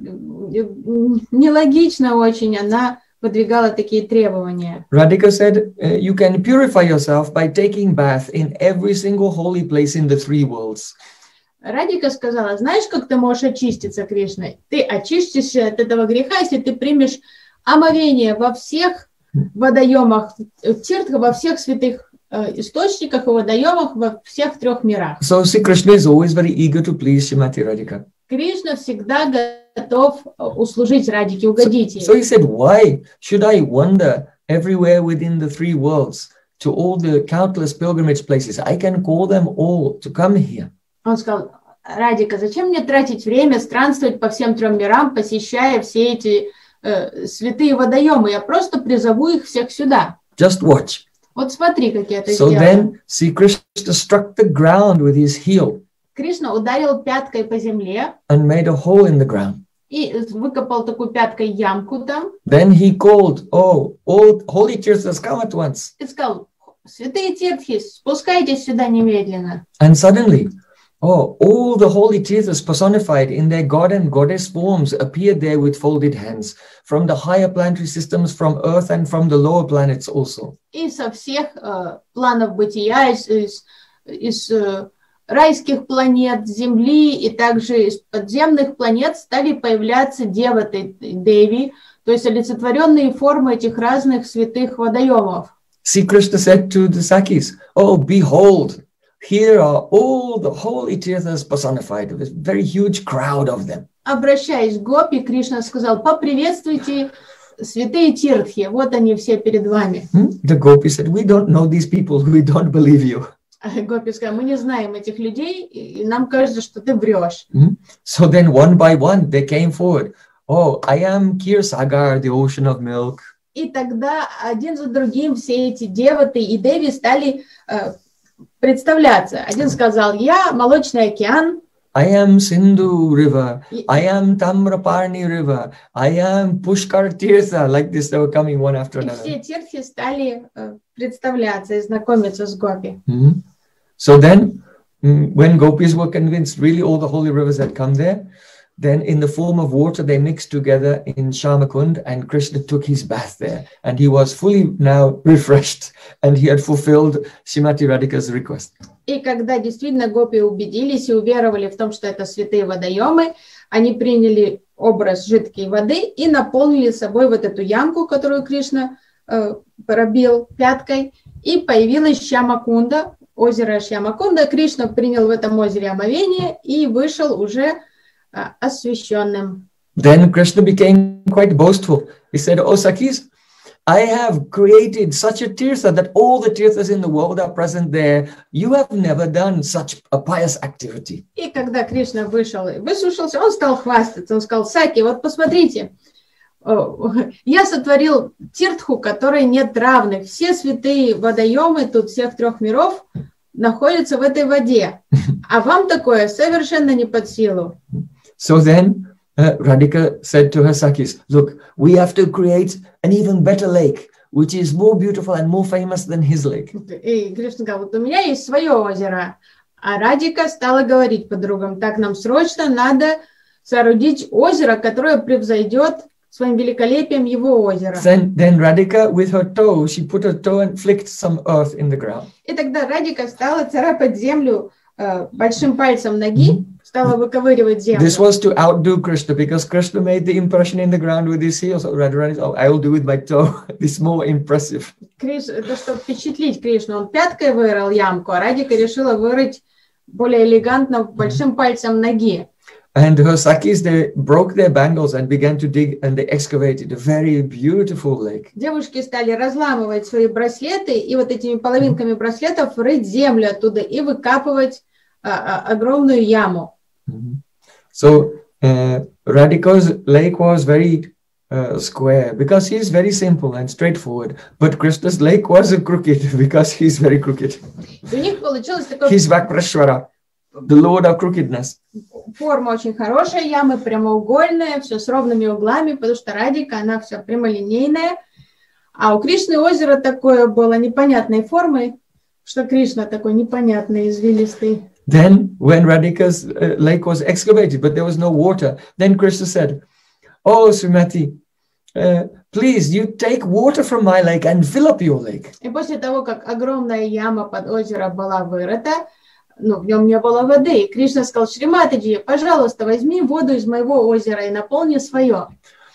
нелогично очень она выдвигала такие требования. Radhika said, you can purify yourself by taking bath in every single holy place in the three worlds. Радика сказала, знаешь, как ты можешь очиститься, Кришна? Ты очистишься от этого греха, если ты примешь омовение во всех водоемах, тиртха, во всех святых э, источниках и водоемах во всех трех мирах. So see, Krishna is always very eager to please Srimati Radhika. Кришна всегда готов услужить Радике, угодить ей. So, so he said, why should I wander everywhere within the three worlds to all the countless pilgrimage places? I can call them all to come here. Он сказал, Радика, зачем мне тратить время странствовать по всем трем мирам, посещая все эти э, святые водоемы? Я просто призову их всех сюда. Just watch. Вот смотри, как я это so сделаю. Then, see, Krishna struck the ground with his heel. Кришна ударил пяткой по земле and made a hole in the ground. И выкопал такую пяткой ямку там. Then he called, oh, all holy tirthas, come at once. И сказал, святые тиртхи, спускайтесь сюда немедленно. And suddenly, oh, all the holy tirthas personified in their god and goddess forms appeared there with folded hands from the higher planetary systems, from Earth and from the lower planets also. И со всех uh, планов бытия, из, из, из uh, райских планет, Земли и также из подземных планет стали появляться деваты, деви, то есть олицетворенные формы этих разных святых водоемов. See, Krishna said to the Sakis, oh, behold, here are all the holy tirthas personified, a very huge crowd of them. Обращаясь к Гопи, Кришна сказал, поприветствуйте святые тиртхи, вот они все перед вами. The Gopi said, we don't know these people, we don't believe you. Гопи сказал, мы не знаем этих людей, и нам кажется, что ты врешь. So then one by one they came forward. Oh, I am Kir Sagar, the ocean of milk. И тогда один за другим все эти деваты и деви стали uh, представляться. Один сказал, я молочный океан. I am Sindhu river. I am Tamraparni river. I am Pushkar Tirtha. Like this, they were coming one after another. И все тиртхи стали uh, представляться и знакомиться с Гопи. Mm-hmm. So then, mm, when gopis were convinced really all the holy rivers had come there, then in the form of water they mixed together in Shamakund, and Krishna took his bath there. And he was fully now refreshed, and he had fulfilled Srimati Radhika's request. И когда действительно гопи убедились и уверовали в том, что это святые водоемы, они приняли образ жидкой воды и наполнили собой вот эту ямку, которую Кришна э, пробил пяткой, и появилась Шьямакунда, озеро Шьямакунда. Кришна принял в этом озере омовение и вышел уже э, освященным. Then Krishna became quite boastful. He said, "Oh Sakis, I have created such a tirtha that all the tirthas in the world are present there. You have never done such a pious activity." И когда Кришна вышел и высушился, он стал хвастаться. Он сказал: Саки, вот посмотрите, я сотворил тиртху, которой нет равных. Все святые водоемы тут всех трех миров находятся в этой воде. А вам такое совершенно не под силу. So then Uh, Radhika said to her Sakis, "Look, we have to create an even better lake, which is more beautiful and more famous than his lake." И Кришна сказал: вот у меня есть свое озеро. А Радика стала говорить подругам: так, нам срочно надо соорудить озеро, которое превзойдет своим великолепием его озеро. Then, then Radhika, with her toe, she put her toe and flicked some earth in the ground. И тогда Радика стала царапать землю э, большим пальцем ноги, стала выковыривать землю. This was to outdo Krishna, because Krishna made the impression in the ground with his heel. So Radharani, oh, I will do with my toe. This more impressive. Криш, это чтобы впечатлить Кришну. Он пяткой вырыл ямку, а Радика решила вырыть более элегантно большим пальцем ноги. And her Sakis, they broke their bangles and began to dig, and they excavated a very beautiful lake. Девушки стали разламывать свои браслеты и вот этими половинками браслетов рыть землю оттуда и выкапывать а, а, огромную яму. So uh, Radhika's lake was very uh, square because he's very simple and straightforward, but Krishna's lake was crooked because he's very crooked. И у них получилось такое... He's Vakrashvara, the Lord of crookedness. Форма очень хорошая, ямы прямоугольная, все с ровными углами, потому что Радика, она вся прямолинейная. А у Кришны озеро такое было непонятной формы, что Кришна такой непонятный, извилистый. Then when Radhika's uh, lake was excavated, but there was no water, then Krishna said, "Oh, Srimati, uh, please, you take water from my lake and fill up your lake." И после того, как огромная яма под озеро была вырыта, ну, в нем не было воды, и Кришна сказал: Шриматаджи, пожалуйста, возьми воду из моего озера и наполни свое.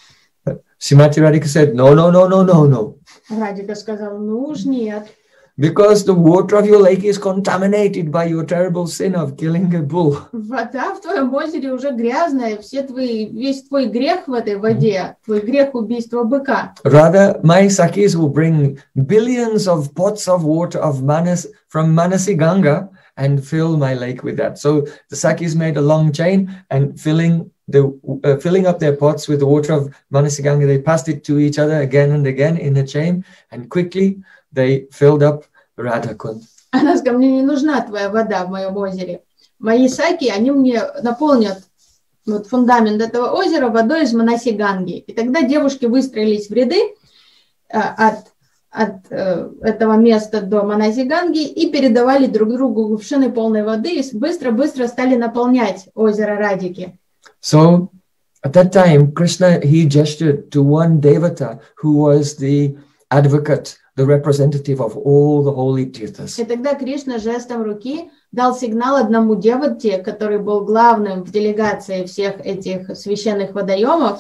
Srimati Radhika said, "No, no, no, no, no, no." Радика сказал: ну уж нет. Because the water of your lake is contaminated by your terrible sin of killing a bull. Вода в твоем озере уже грязная, все твои, весь твой грех в этой воде, твой грех убийства быка. Rather, my Sakis will bring billions of pots of water of Manas from Manasi Ganga and fill my lake with that. So the Sakis made a long chain and filling the uh, filling up their pots with the water of Manasi Ganga, they passed it to each other again and again in a chain, and quickly they filled up Radha Kund. Она сказала: мне не нужна твоя вода в моем озере. Мои саки, они мне наполнят вот фундамент этого озера водой из Манаси Ганги. И тогда девушки выстроились в ряды э, от, от э, этого места до Манаси Ганги и передавали друг другу кувшины полной воды и быстро-быстро стали наполнять озеро Радики. So at that time, Krishna, he gestured to one Devata who was the advocate, the representative of all the holy tirthas. И тогда Кришна жестом руки дал сигнал одному девате, который был главным в делегации всех этих священных водоемов.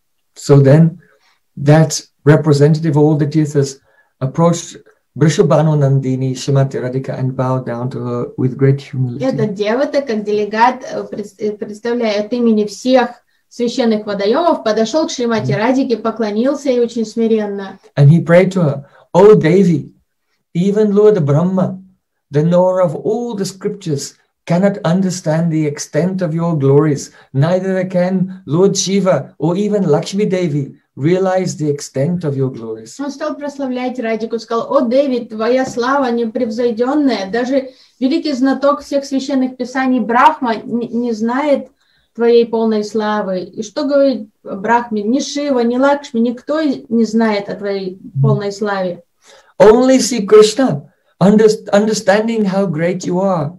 So then that representative of all the tirthas approached Vrishabhanu Nandini Srimati Radhika and bowed down to her with great humility. Этот девата, как делегат, представляя от имени всех священных водоемов, подошел к Шримати Радике, поклонился ей очень смиренно. And he prayed to her, "O Devi, even Lord Brahma, the knower of all the scriptures, cannot understand the extent of your glories. Neither can Lord Shiva or even Lakshmi Devi realize the extent of your glories." Он стал прославлять Радику, сказал: «О, Деви, твоя слава непревзойденная, даже великий знаток всех священных писаний Брахма не, не знает твоей полной славы». И что говорит Брахме? Ни Шива, ни Лакшми, никто не знает о твоей полной славе. Only see Krishna, understanding how great you are.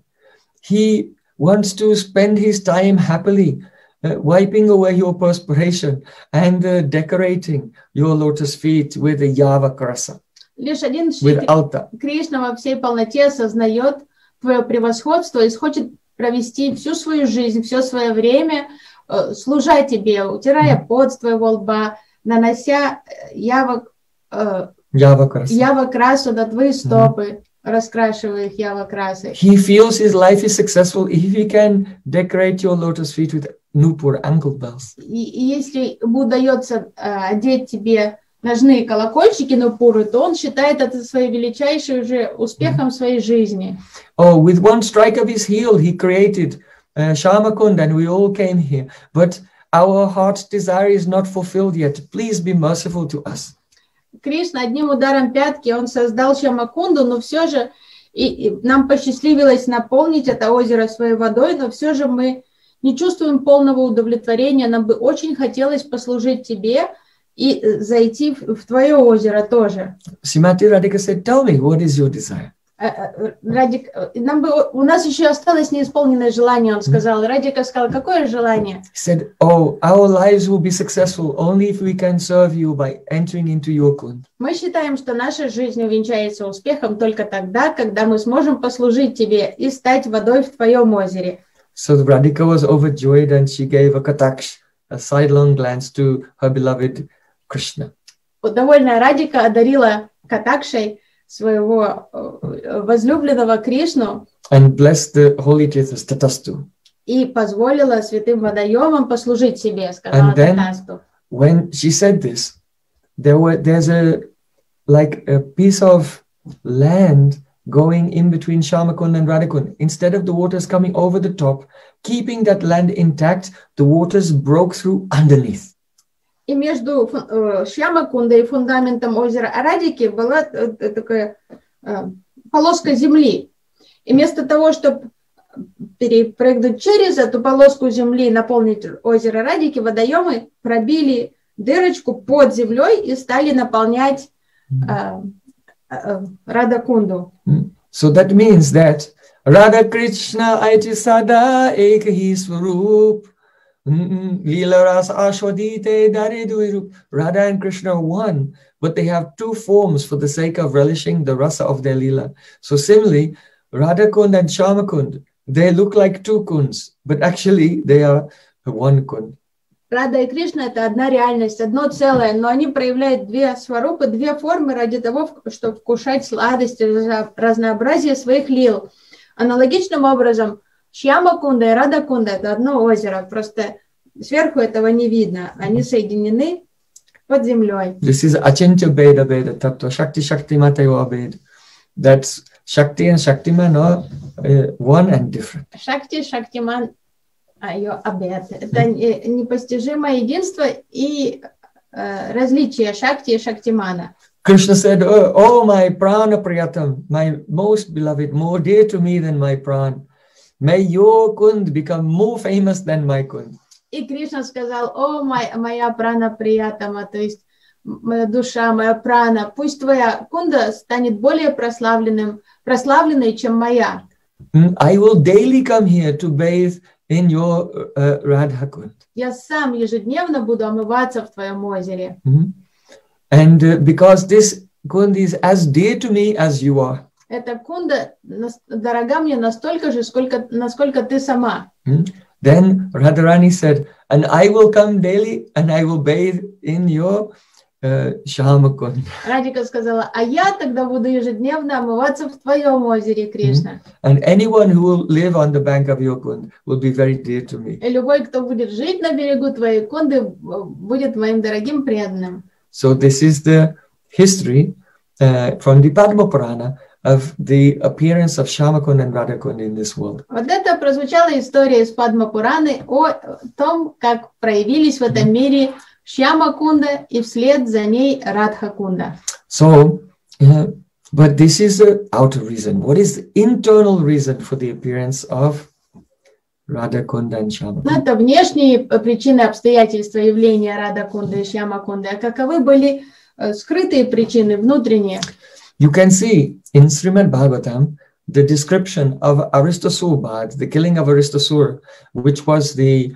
He wants to spend his time happily, uh, wiping away your perspiration and uh, decorating your lotus feet with a yavakrasa, Лишь один with alta. Кришна во всей полноте осознает твое превосходство и хочет провести всю свою жизнь, все свое время служа тебе, утирая пот с твоего лба, нанося ява, ява-красу на твои стопы, раскрашивая их ява-красой. He feels his life is successful if he can decorate your lotus feet with Nupur ankle bells. И, и если ему удается uh, одеть тебе ножные колокольчики Нупуры, то он считает это своим величайшим уже успехом своей жизни. Oh, with one strike of his heel, he created uh, Shamakund, and we all came here. But our heart's desire is not fulfilled yet. Please be merciful to us. Кришна одним ударом пятки, он создал Шьямакунду, но все же и, и нам посчастливилось наполнить это озеро своей водой, но все же мы не чувствуем полного удовлетворения. Нам бы очень хотелось послужить тебе и зайти в, в твое озеро тоже. Srimati Radhika said, tell me, what is your desire? Радик, нам бы, у нас еще осталось неисполненное желание, он сказал. Радика сказал, какое желание? He said, oh, our lives will be successful only if we can serve you by entering into your kund. Мы считаем, что наша жизнь увенчается успехом только тогда, когда мы сможем послужить тебе и стать водой в твоем озере. So Radhika was overjoyed and she gave a kataksh, a sidelong glance to her beloved Krishna. Довольная Радика одарила катакшей своего возлюбленного Кришну and blessed the holy Tirthas Tatastu. И позволила святым водоемам послужить себе, сказала Татасту. When she said this, there were there's a like a piece of land going in between Shamakund and Radhakund. Instead of the waters coming over the top, keeping that land intact, the waters broke through underneath. И между э, Шьямакундой и фундаментом озера Радики была э, такая э, полоска земли. И вместо того, чтобы перепрыгнуть через эту полоску земли и наполнить озеро Радики, водоемы пробили дырочку под землей и стали наполнять э, э, Радакунду. So that means that Radha Krishna aiti sada ekahi swarup. Radha and Krishna are one, but they have two forms for the sake of relishing the rasa of their lila. So similarly, Radhakund and Shamakund, they look like two kunds, but actually they are one kund. Рада и Кришна — это одна реальность, одно целое, но они проявляют две сварупы, две формы ради того, чтобы вкушать сладости, разнообразие своих лил. Аналогичным образом, Шьямакунда и Радакунда — это одно озеро, просто сверху этого не видно. Они соединены под землей. This is Achintya Beda Beda Tattva, Shakti Shakti Matayo Abed. That's Shakti and Shaktiman are uh, one and different. Shakti, Shaktiman, Айо Абед. Это непостижимое единство и uh, различие Шакти и Шактимана. Krishna said, oh, oh my prana priyatam, my most beloved, more dear to me than my pran. May your kund become more famous than my kund. И Кришна сказал, о, моя, моя прана приятама, то есть моя душа, моя прана, пусть твоя кунда станет более прославленным, прославленной, чем моя. I will daily come here to bathe in your uh, Radha kund. Я сам ежедневно буду омываться в твоем озере. Mm-hmm. And uh, because this kund is as dear to me as you are. Эта кунда дорога мне настолько же, сколько, насколько ты сама. Mm-hmm. Then Radharani said, and I will come daily and I will bathe in your uh, Shamakund. Радика сказала, а я тогда буду ежедневно омываться в твоем озере, Кришна. Mm-hmm. And anyone who will live on the bank of your kund will be very dear to me. И любой, кто будет жить на берегу твоей кунды, будет моим дорогим преданным. So this is the history uh, from the Padma Purana of the appearance of Shamakund and Radhakund in this world. Вот это прозвучала история из Падма Пураны о том, как проявились в этом мире Шьямакунда и вслед за ней Радхакунда. So, uh, but this is the outer reason. What is the internal reason for the appearance of Radhakunda and Shyamakunda? Это внешние причины, обстоятельства явления Радхакунды и Шьямакунды. А каковы были скрытые причины, внутренние? You can see in Srimad Bhagavatam the description of Aristasur Bad, the killing of Aristasur, which was the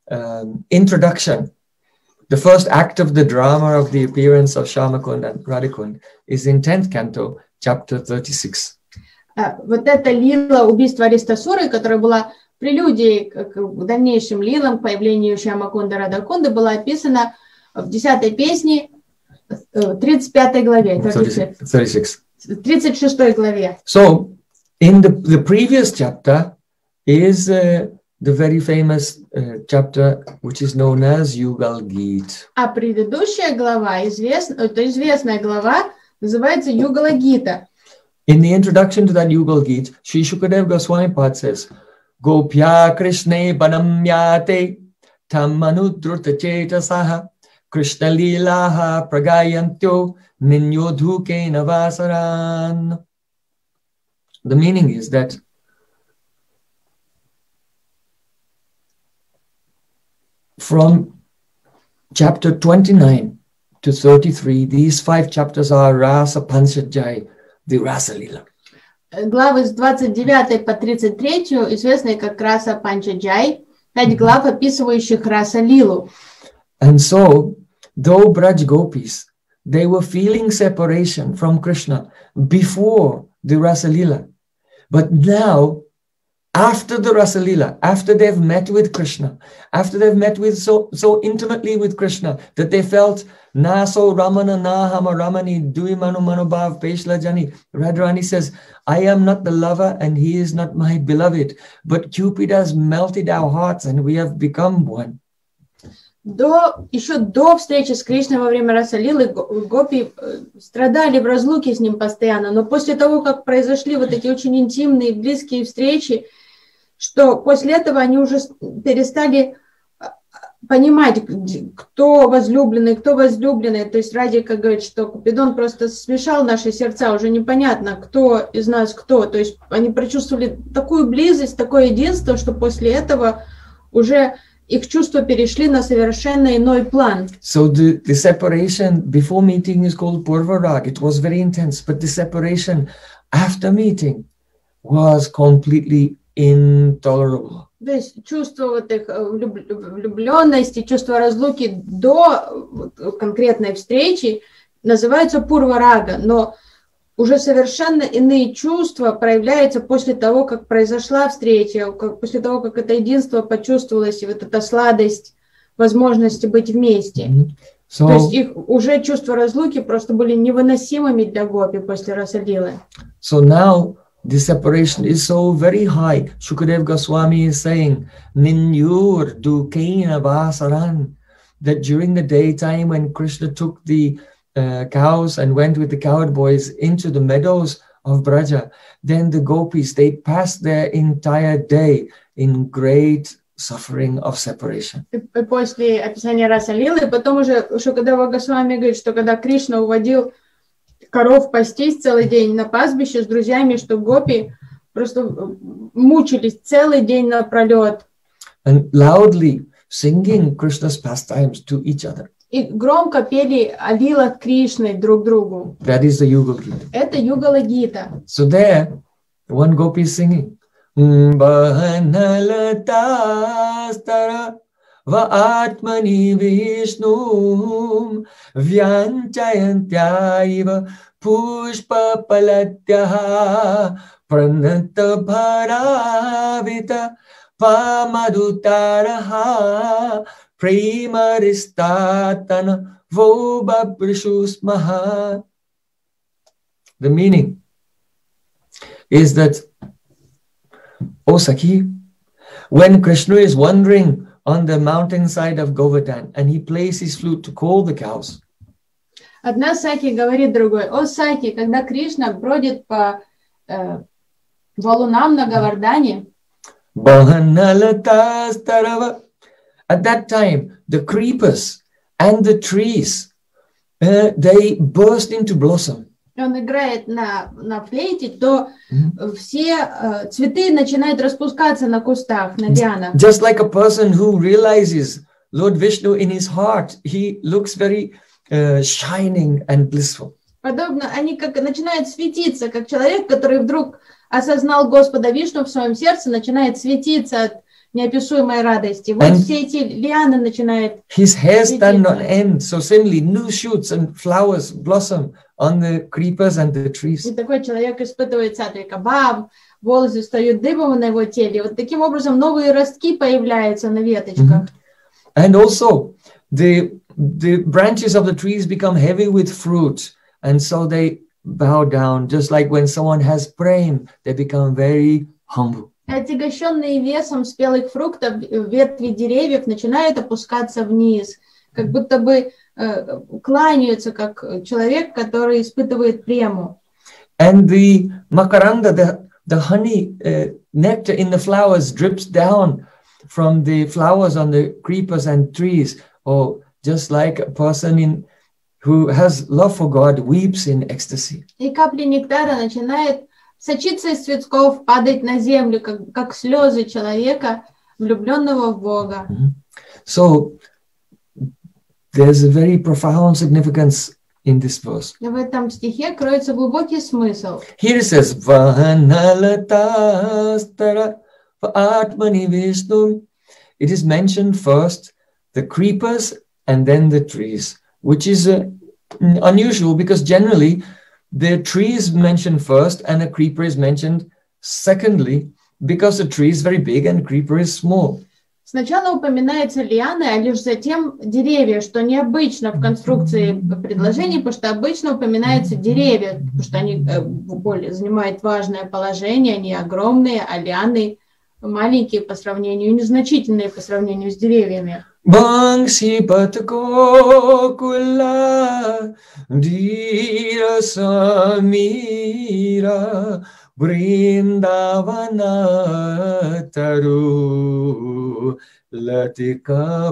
um, introduction, the first act of the drama of the appearance of Shamakund and Radhakund, is in tenth canto, chapter thirty-six. Вот эта лила убийства Аристасуры, которая была прелюдией к, к дальнейшим лилам, к появлению Шьямакунды Радакунды была описана в десятой песне, тридцать пятой главе. thirty-six. тридцать шестой главе. So, in the, the previous chapter is uh, the very famous uh, chapter which is known as Yugal Geet. А предыдущая глава, известна, это известная глава, называется Югала Гита. In the introduction to that Yugal Geet, Sri Shukadev Goswami Pad says, Gopya Krishne Banamyate Tamanudruta Chetasaha Krishna Lilaha Pragayantyo Ninyodhuke Navasaran. The meaning is that from chapter twenty-nine to thirty-three, these five chapters are Rasa Panchadhyay, the Rasa Lila. Главы с двадцать девятой по тридцать третью известны как Раса Панчаджай, пять глав, описывающих Раса Лилу. And so, though Braj Gopis, they were feeling separation from Krishna before the Rasa Lila, but now, after the Rasa Lila, after they've met with Krishna, after they've met with so so intimately with Krishna that they felt na so Ramana na hama Ramani dui manu manubhav peshla jani. Radharani says, I am not the lover and he is not my beloved, but Cupid has melted our hearts and we have become one. До, еще до встречи с Кришной во время Раса Лилы гопи страдали в разлуке с ним постоянно, но после того, как произошли вот эти очень интимные, близкие встречи, что после этого они уже перестали понимать, кто возлюбленный, кто возлюбленный. То есть Радика говорит, что Купидон просто смешал наши сердца, уже непонятно, кто из нас кто. То есть они прочувствовали такую близость, такое единство, что после этого уже их чувства перешли на совершенно иной план. So the, the separation before meeting is called Purva Rag. It was very intense, but the separation after meeting was completely intolerable. То есть чувство вот их влюбленности, чувство разлуки до конкретной встречи называется Пурварага, но уже совершенно иные чувства проявляются после того, как произошла встреча, как, после того, как это единство почувствовалось, и вот эта сладость возможности быть вместе. Mm-hmm. So, то есть их уже чувства разлуки просто были невыносимыми для гопи после Раса Лилы. So now the separation is so very high. Shukadev Goswami is saying, Ninyur dukaina vasaran, that during the daytime when Krishna took the uh, cows and went with the cowherd boys into the meadows of Braja, then the gopis, they passed their entire day in great suffering of separation. После описания Раса Лилы, потом уже Шукадева Госвами говорит, что когда Кришна уводил коров пастись целый день на пастбище с друзьями, что гопи просто мучились целый день напролет. And loudly singing Krishna's pastimes to each other. И громко пели о лилах Кришны друг другу. That is the Yugal Gita. Это Югала Гита. So there, one gopi is singing. Bahanalatashtara va atmani vishnum vyanchayantyaiva pushpa palatyaha pranata bharavita pamadutaraha premaristatana vobhabrishusmaha. The meaning is that, O Sakhi, when Krishna is wandering on the mountainside of Govardhan and he plays his flute to call the cows. Одна Саки говорит другой: о Саки, когда Кришна бродит по э, валунам на Говардане. At that time, the creepers and the trees, uh, they burst into blossom. Он играет на, на флейте, то mm-hmm. все uh, цветы начинают распускаться на кустах, на лианах. Just like a person who realizes Lord Vishnu in his heart, he looks very uh, shining and blissful. Подобно, они как начинают светиться, как человек, который вдруг осознал Господа Вишну в своем сердце, начинает светиться от неописуемой радости. Вот and все эти лианы начинают his hair stand on end, so suddenly new shoots and flowers blossom on the creepers and the trees. И такой человек испытывает сатвика бхав, волосы встают дыбом на его теле. Вот таким образом новые ростки появляются на веточках. And also, the, the branches of the trees become heavy with fruit. And so they bow down, just like when someone has prem, they become very humble. Отягощенные весом спелых фруктов, ветви деревьев начинают опускаться вниз, как будто бы э, кланяются, как человек, который испытывает прему. And the makaranda, the, the honey, uh, nectar in the flowers drips down from the flowers on the creepers and trees, or just like a person in who has love for God weeps in ecstasy. И капли нектара начинают сочиться из цветков, падать на землю, как, как слезы человека, влюбленного в Бога. So there's a very profound significance in this verse. В этом стихе кроется глубокий смысл. Here it says, Vahanalatashtara Atmani Vishnu. It is mentioned first the creepers and then the trees, which is uh, unusual because generally the tree is mentioned first and a creeper is mentioned secondly, because the tree is very big and creeper is small. Сначала упоминаются лианы, а лишь затем деревья, что необычно в конструкции предложений, потому что обычно упоминаются деревья, потому что они более занимают важное положение, они огромные, а лианы маленькие по сравнению, незначительные по сравнению с деревьями. Bangsi patko kula dira samira Vrindavana taru latika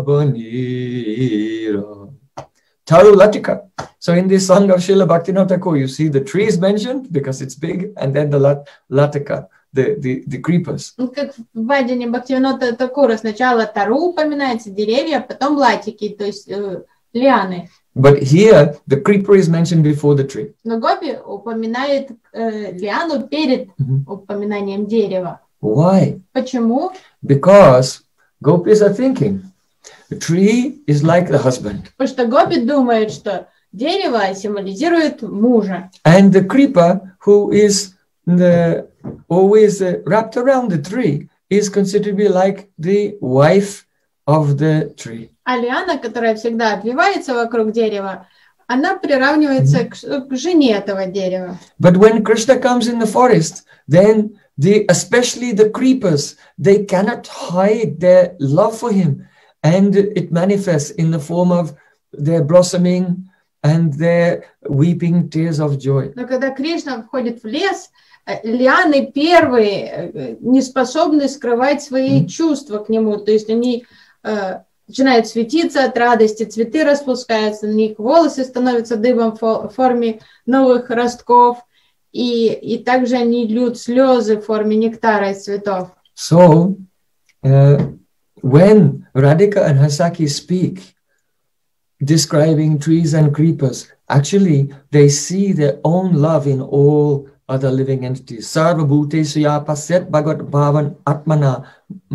banira. Taru latika. So in this song of Srila Bhaktivinoda Thakur, you see the trees mentioned because it's big, and then the lat latika. The, the, the creepers. Как в Бхаджане Бхактивинода Такура сначала тару упоминается, деревья, а потом латики, то есть э, лианы. But here, the creeper is mentioned before the tree. Но Гопи упоминает э, лиану перед mm-hmm. упоминанием дерева. Why? Почему? Because gopis are thinking, the tree is like the husband. Потому что Гопи думает, что дерево символизирует мужа. And the creeper, who is the always uh, wrapped around the tree, is considered to be like the wife of the tree. А лиана, которая всегда обвивается вокруг дерева, она приравнивается mm-hmm. к, к жене этого дерева. But when Krishna comes in the forest, then the, especially the creepers, they cannot hide their love for him, and it manifests in the form of their blossoming and their weeping tears of joy. Но когда Кришна входит в лес, лианы первые не способны скрывать свои mm-hmm. чувства к нему, то есть они э, начинают светиться от радости, цветы распускаются, на них волосы становятся дыбом в форме новых ростков, и, и также они льют слезы в форме нектара из цветов. So, uh, when Radhika and Hasaki speak, describing trees and creepers, actually they see their own love in all other living entities. Sarva bhutesu ya pasyat bhagavat bhavan atmana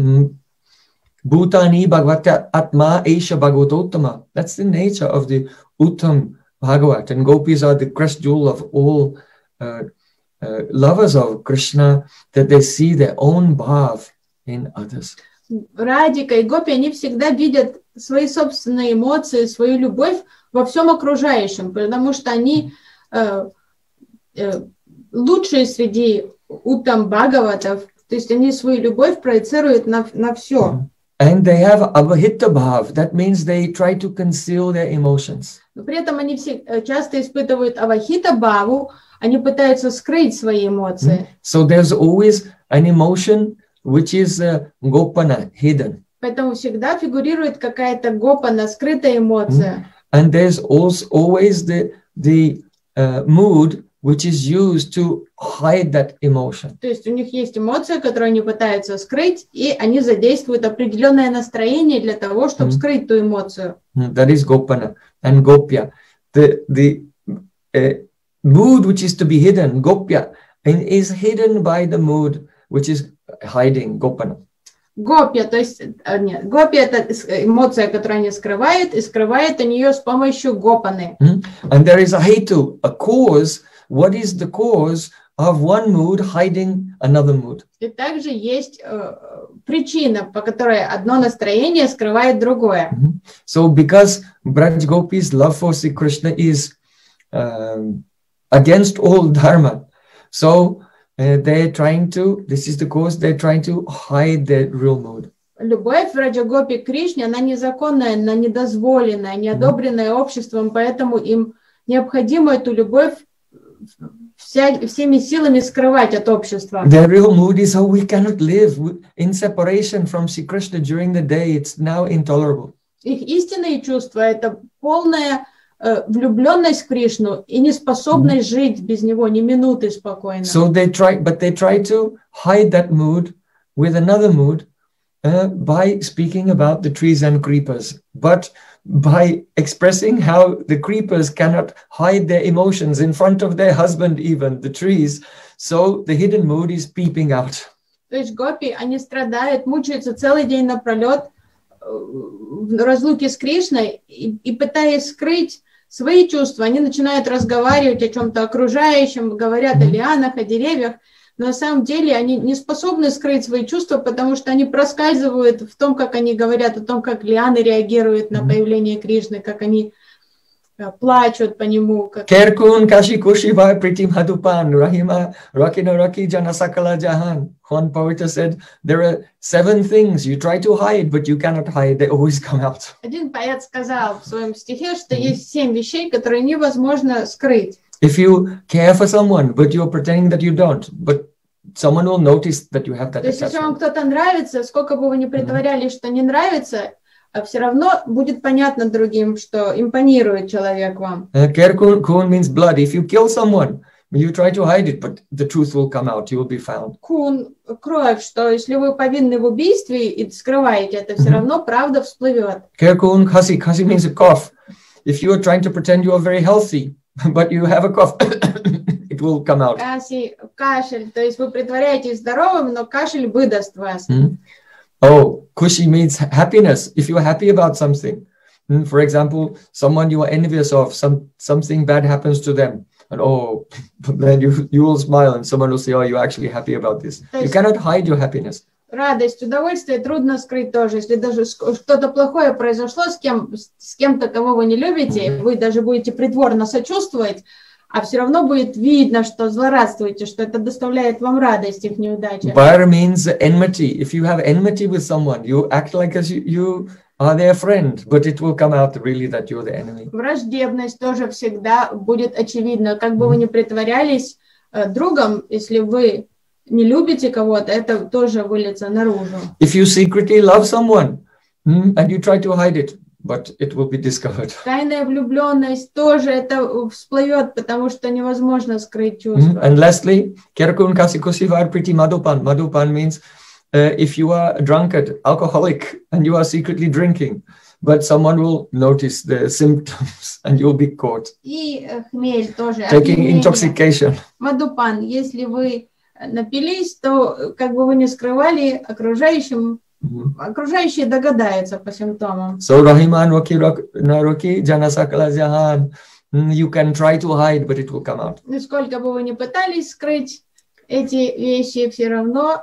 bhutani bhagavata atma esha bhagavatottama. That's the nature of the Uttam Bhagavat. And gopis are the crest jewel of all uh, uh, lovers of Krishna, that they see their own bhav in others. Радика и гопи, они всегда видят свои собственные эмоции, свою любовь во всем окружающем, потому что они э, э, лучшие среди Уттам Бхагаватов, то есть они свою любовь проецируют на, на все. And they have avahita bhav, that means they try to conceal their emotions. Но при этом они все часто испытывают авахита бхаву, они пытаются скрыть свои эмоции. So there's always an emotion which is uh, gopana, hidden. Поэтому всегда фигурирует какая-то гопана, скрытая эмоция. And there's also always the, the uh, mood which is used to hide that emotion. То есть у них есть эмоция, которую они пытаются скрыть, и они задействуют определенное настроение для того, чтобы mm-hmm. скрыть ту эмоцию. That is gopana and gopya. The, the uh, mood which is to be hidden, gopya, and is hidden by the mood which is hiding, gopana. Гопья, то есть, нет, гопья – это эмоция, которую они скрывают, и скрывают они ее с помощью гопаны. Mm? And there is a hetu, a cause. What is the cause of one mood hiding another mood? И также есть э, причина, по которой одно настроение скрывает другое. Mm-hmm. So because Braj Gopis' love for Sri Krishna is um, against all dharma, so uh, they're trying to, this is the cause, they're trying to hide their real mood. Любовь Браджа Гопи к Кришне, она незаконная, она недозволенная, неодобренная mm-hmm. обществом, поэтому им необходимо эту любовь вся, всеми силами скрывать от общества. Their real mood is, oh, we cannot live in separation from Sri Krishna during the day. It's now intolerable. Их истинные чувства – это полная э, влюбленность в Кришну и неспособность mm-hmm. жить без него ни минуты спокойно. So they try, but they try to hide that mood with another mood uh, by speaking about the trees and creepers, but by expressing how the creepers cannot hide their emotions in front of their husband, even the trees. So the hidden mood is peeping out. То есть гопи, они страдают, мучаются целый день напролет в разлуке с Кришной и, и пытаясь скрыть свои чувства, они начинают разговаривать о чем-то окружающем, говорят о лианах, о деревьях, но на самом деле они не способны скрыть свои чувства, потому что они проскальзывают в том, как они говорят, о том, как лианы реагируют на появление Кришны, как они плачут по нему. Kerkun kashi kushi vai priti madhupan rahima rakina raki jana sakala jahan. Juan Pavitra said there are seven things you try to hide, but you cannot hide. They always come out. Один поэт сказал в своем стихе, что есть семь вещей, которые невозможно скрыть. If you care for someone, but you're pretending that you don't, but someone will notice that you have that attachment. То есть, если вам кто-то нравится, сколько бы вы ни притворялись, что не нравится, все равно будет понятно другим, что импонирует человек вам. Kerkun kun means blood. If you kill someone, you try to hide it, but the truth will come out. You will be found. Кун, кровь, что если вы повинны в убийстве и скрываете это, все равно правда всплывет. Kerkun khasi. Khasi means a cough. If you are trying to pretend you are very healthy, but you have a cough, it will come out. Каси, кашель, то есть вы притворяетесь здоровым, но кашель выдаст вас. Mm-hmm. Oh, kushi means happiness. If you are happy about something, mm, for example, someone you are envious of, some something bad happens to them, and oh, then you you will smile, and someone will say, oh, you're actually happy about this. You cannot hide your happiness. Радость, удовольствие трудно скрыть тоже. Если даже что-то плохое произошло с кем, с кем-то, кого вы не любите, mm-hmm. вы даже будете притворно сочувствовать, а все равно будет видно, что злорадствуете, что это доставляет вам радость, их неудача. Bar means enmity. If you have enmity with someone, you act like as you, you are their friend, but it will come out really that you're the enemy. Враждебность тоже всегда будет очевидна. Как бы вы ни притворялись э, другом, если вы не любите кого-то, это тоже выльется наружу. If you secretly love someone mm, and you try to hide it, but it will be discovered. Тайная влюбленность тоже это всплывет, потому что невозможно скрыть чувства. Mm-hmm. And lastly, kerkun kasi kusivar priti madhupan. Madhupan means uh, if you are a drunkard, alcoholic, and you are secretly drinking, but someone will notice the symptoms and you'll be caught. И хмель тоже. Taking intoxication. Мадхупан, если вы напились, то как бы вы не скрывали окружающим, mm-hmm. окружающие догадаются по симптомам. So Rahiman Roki Naroki Jana Sakala Jahan, you can try to hide, but it will come out. И сколько бы вы ни пытались скрыть эти вещи, все равно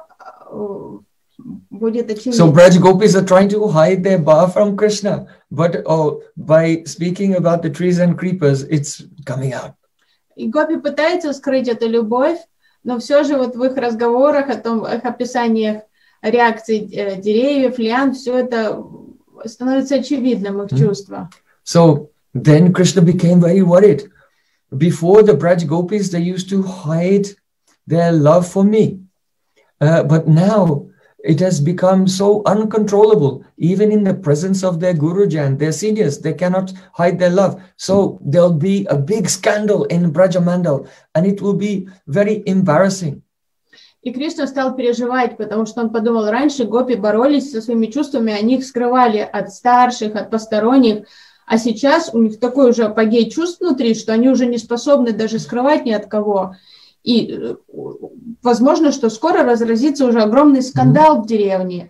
будет очевидно. So Braj Gopis are trying to hide their bhav from Krishna, but oh, by speaking about the trees and creepers, it's coming out. И гопи пытаются скрыть эту любовь, но все же вот в их разговорах, о том, их описаниях реакций э, деревьев, лиан, все это становится очевидным, их чувства. So then Krishna became very worried. Before the Braj Gopis, they used to hide their love for me. Uh, but now it has become so uncontrollable, even in the presence of their Gurujan, their seniors, they cannot hide their love. So there'll be a big scandal in Brajamandal, and it will be very embarrassing. И Кришна стал переживать, потому что он подумал, раньше гопи боролись со своими чувствами, они их скрывали от старших, от посторонних, а сейчас у них такой уже апогей чувств внутри, что они уже не способны даже скрывать ни от кого. И возможно, что скоро разразится уже огромный скандал в деревне.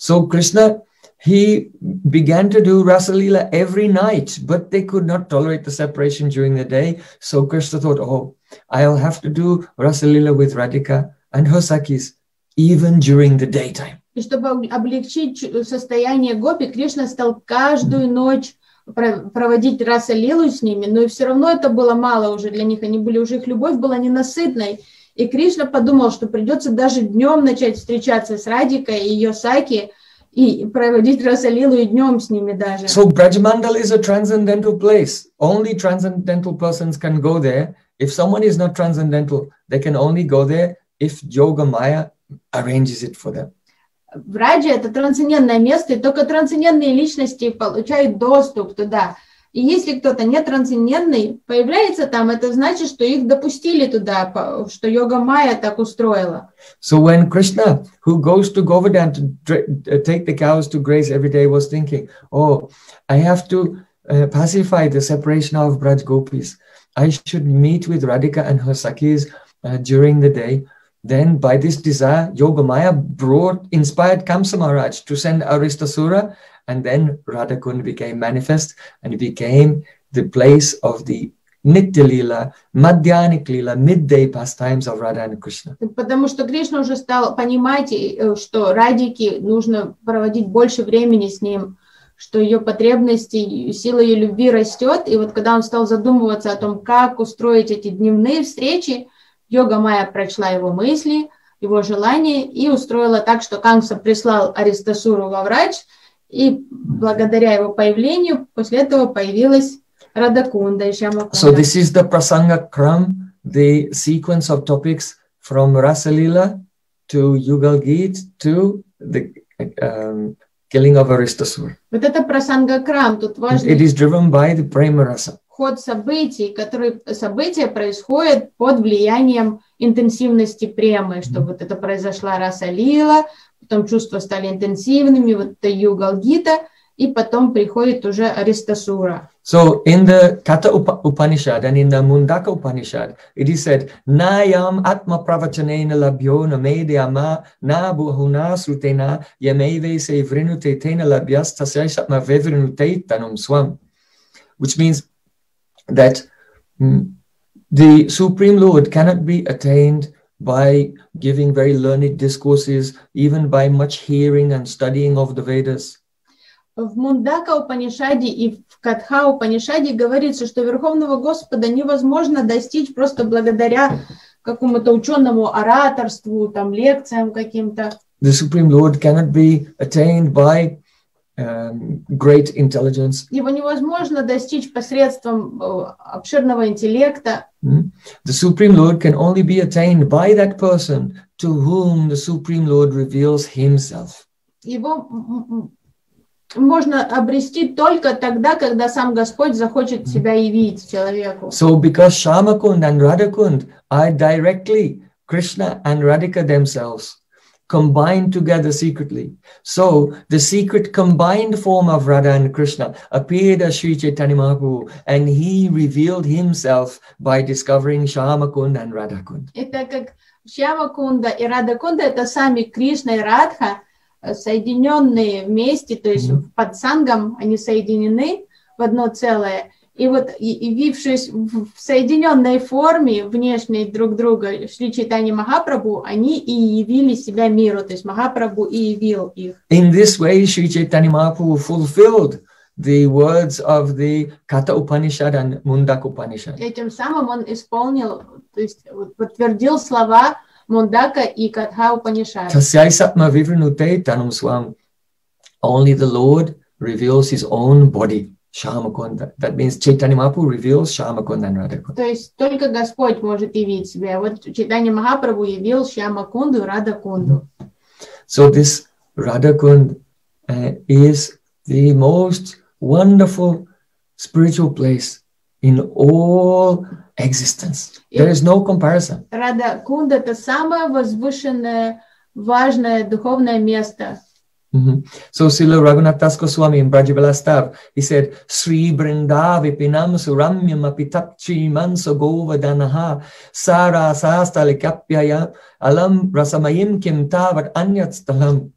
So Krishna, he began to do Rasa Leela every night, but they could not tolerate the separation during the day. So Krishna thought, oh, I'll have to do Rasa Leela with Radhika and her Sakhis even during the daytime. И чтобы облегчить состояние гопи, Кришна стал каждую ночь проводить раса-лилу с ними, но и все равно это было мало уже для них, они были уже, их любовь была ненасытной. И Кришна подумал, что придется даже днем начать встречаться с Радикой и ее Саки и проводить раса-лилу и днем с ними даже. So Brajamandal is a transcendental place. Only transcendental persons can go there. If someone is not transcendental, they can only go there if Yoga Maya arranges it for them. Браджа — это трансцендентное место, и только трансцендентные личности получают доступ туда. И если кто-то не трансцендентный появляется там, это значит, что их допустили туда, что Йога Майя так устроила. So when Krishna, who goes to Govardhan to take the cows to graze every day, was thinking, oh, I have to uh, pacify the separation of Braj Gopis. I should meet with Radhika and her Sakhis uh, during the day. Then by this desire, Yoga Maya brought, inspired Kamsa Maharaj to send Aristasura, and then Radhakund became manifest, and it became the place of the Nitya Leela, Madhyanik Leela, midday pastimes of Radha and Krishna. Потому что Кришна уже стал понимать, что Радике нужно проводить больше времени с ним, что ее потребности, сила ее любви растет, и вот когда он стал задумываться о том, как устроить эти дневные встречи, Йога Майя прочла его мысли, его желания и устроила так, что Камса прислал Аристасуру во Врадж, и благодаря его появлению после этого появилась Радакунда и Шьямакунда. So this is the Prasanga Kram, the sequence of topics from Rasa Leela to Yugal Geet to the um, killing of Aristasura. Вот это Прасанга Крам, тут важно. It is driven by the Prema Rasa. Ход событий, которые события происходят под влиянием интенсивности премы, что mm-hmm. вот это произошла Раса Лила, потом чувства стали интенсивными, вот это Югал Гита, и потом приходит уже Аристасура. So in the Katha Upanishad and in the Mundaka Upanishad, it is said, Nayam Atma Pravachanena Labhyo Namedyama Na Buhuna Srutena Yameve Se Vrinute Tena Labhyas Tasyai Satma Vevrinute Tanum Swam, which means that mm, the Supreme Lord cannot be attained by giving very learned discourses, even by much hearing and studying of the Vedas. В Мундака Упанишаде и в Катха Упанишаде говорится, что Верховного Господа невозможно достичь просто благодаря какому-то ученому ораторству, там, лекциям каким-то. The Supreme Lord cannot be attained by Um, great intelligence. Его невозможно достичь посредством обширного интеллекта. Mm. The Supreme Lord can only be attained by that person to whom the Supreme Lord reveals himself. Его можно обрести только тогда, когда сам Господь захочет себя явить человеку. So because Shyamakund and Radhakund are directly Krishna and Radhika themselves, combined together secretly. So the secret combined form of Radha and Krishna appeared as Sri Chaitanya Mahaprabhu, and he revealed himself by discovering Shyamakund and Radhakund. Это как Шьямакунда и Радакунда, это сами Кришна и Радха, соединенные вместе, то есть mm-hmm. под сангом они соединены в одно целое. И вот, явившись в соединенной форме, внешней друг друга, Шри Чайтанья Махапрабху, они и явили себя миру, то есть Махапрабху и явил их. In this way, Shri Chaitanya Mahaprabhu fulfilled the words of the Katha Upanishad and Mundaka Upanishad. Этим самым он исполнил, то есть подтвердил слова Мундака и Катха Упанишад. Tasyai satma vivrinute tanum swam. Only the Lord reveals his own body. Shyamakunda. That means Chaitanya Mahaprabhu reveals Shyamakunda and Radhakunda. То есть только Господь может явить себя. Вот Чайтанья Махапрабху явил Шьямакунду и Радакунду. So this Radhakund uh, is the most wonderful spiritual place in all existence. There is no comparison. Радакунда — это самое возвышенное, важное духовное место. Mm-hmm. So Srila Raghunath Das Goswami in Brajavalastav, he said, Sri Brindavi Pinam Suramyam Apitapchi Manso Govardhanaha Sara Sastalikapyaya Alam Rasamayim Kim Tavat Anyat Stalam.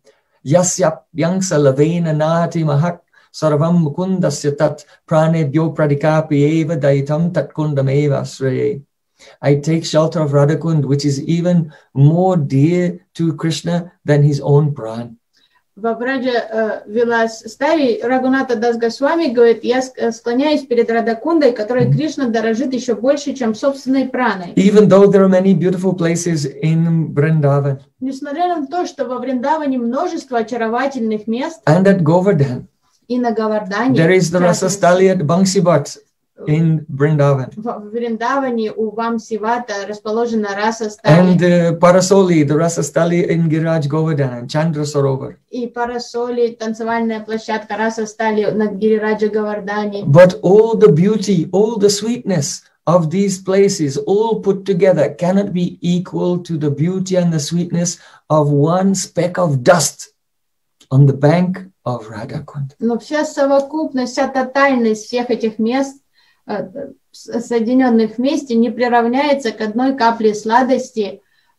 Yasyap Yangsa Lavena Nati Mahak Sarvam Mukundasya Tat Prane Byo Pradikapi Eva Daitam Tat Kundam Eva Sraye. I take shelter of Radhakund, which is even more dear to Krishna than his own pran. В Браджа э, Вилас Стави Рагуната Дас Госвами говорит, я склоняюсь перед Радакундой, которой Кришна дорожит еще больше, чем собственной праной. Even though there are many beautiful places in Vrindavan. Несмотря на то, что во Вриндаване множество очаровательных мест. And at Govardhan. И на Говардане. There is the Rasastali at Bangsibat in Vrindavan. В Вриндаване у Вамсивата расположена Раса Стали. And uh, Parasoli, the Rasastali in Giraj Govardhan and Chandra Sarovar. И Парасоли, танцевальная площадка Раса Стали на Гирираджа Говардане. But all the beauty, all the sweetness of these places, all put together, cannot be equal to the beauty and the sweetness of one speck of dust on the bank of Radhakund. Но вся совокупность, вся тотальность всех этих мест, соединенных вместе, не приравняется к одной капле сладости,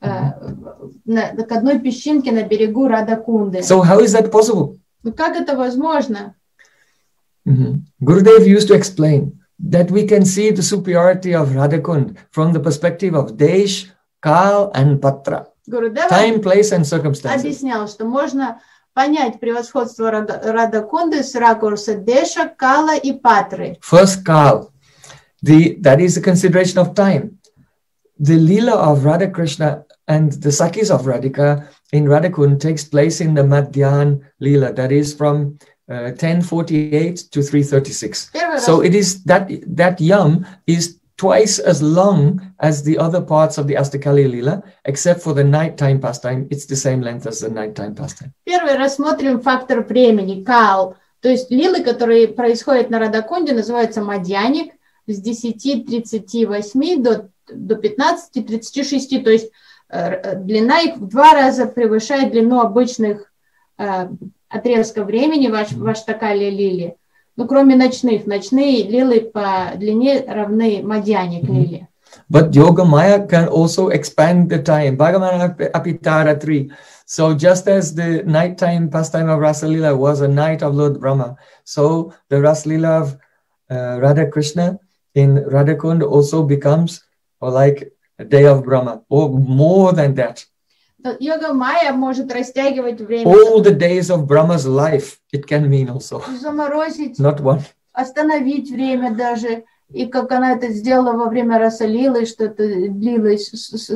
mm-hmm. к одной песчинке на берегу Радакунды. So how is that possible? Ну как это возможно? Mm-hmm. Gurudev used to explain that we can see the superiority of Radhakund from the perspective of Desh, Kal and Patra. Гурудева Time, place and circumstances. Объяснял, что можно понять превосходство Радакунды с ракурса Деша, Кала и Патры. First Kal. The, that is the consideration of time. The Leela of Radha Krishna and the Sakhis of Radhika in Radhakund takes place in the Madhyan Leela, that is from uh, ten forty-eight to three thirty-six. So it is that that yam is twice as long as the other parts of the Astakali Leela, except for the nighttime pastime. It's the same length as the nighttime pastime. Первый рассмотрим фактор времени, Кал. То есть лилы, которые происходят на Радакунде, называются Мадьяник, с десяти тридцати восьми до, до пятнадцати тридцати шести, то есть э, длина их в два раза превышает длину обычных э, отрезков времени в Аштакали Лили. Ну, кроме ночных. Ночные лилы по длине равны Мадьяник Лили. But Yoga Maya can also expand the time. Bhagavan Apitara three. So just as the nighttime pastime of Rasalila was a night of Lord Brahma, so the Rasalila of uh, Radha Krishna in Radhakund also becomes or like a day of Brahma, or more than that. Йога Майя может растягивать время. All the days of Brahma's life, it can mean also. Заморозить, not one. Остановить время даже. И как она это сделала во время Расалилы, что это длилось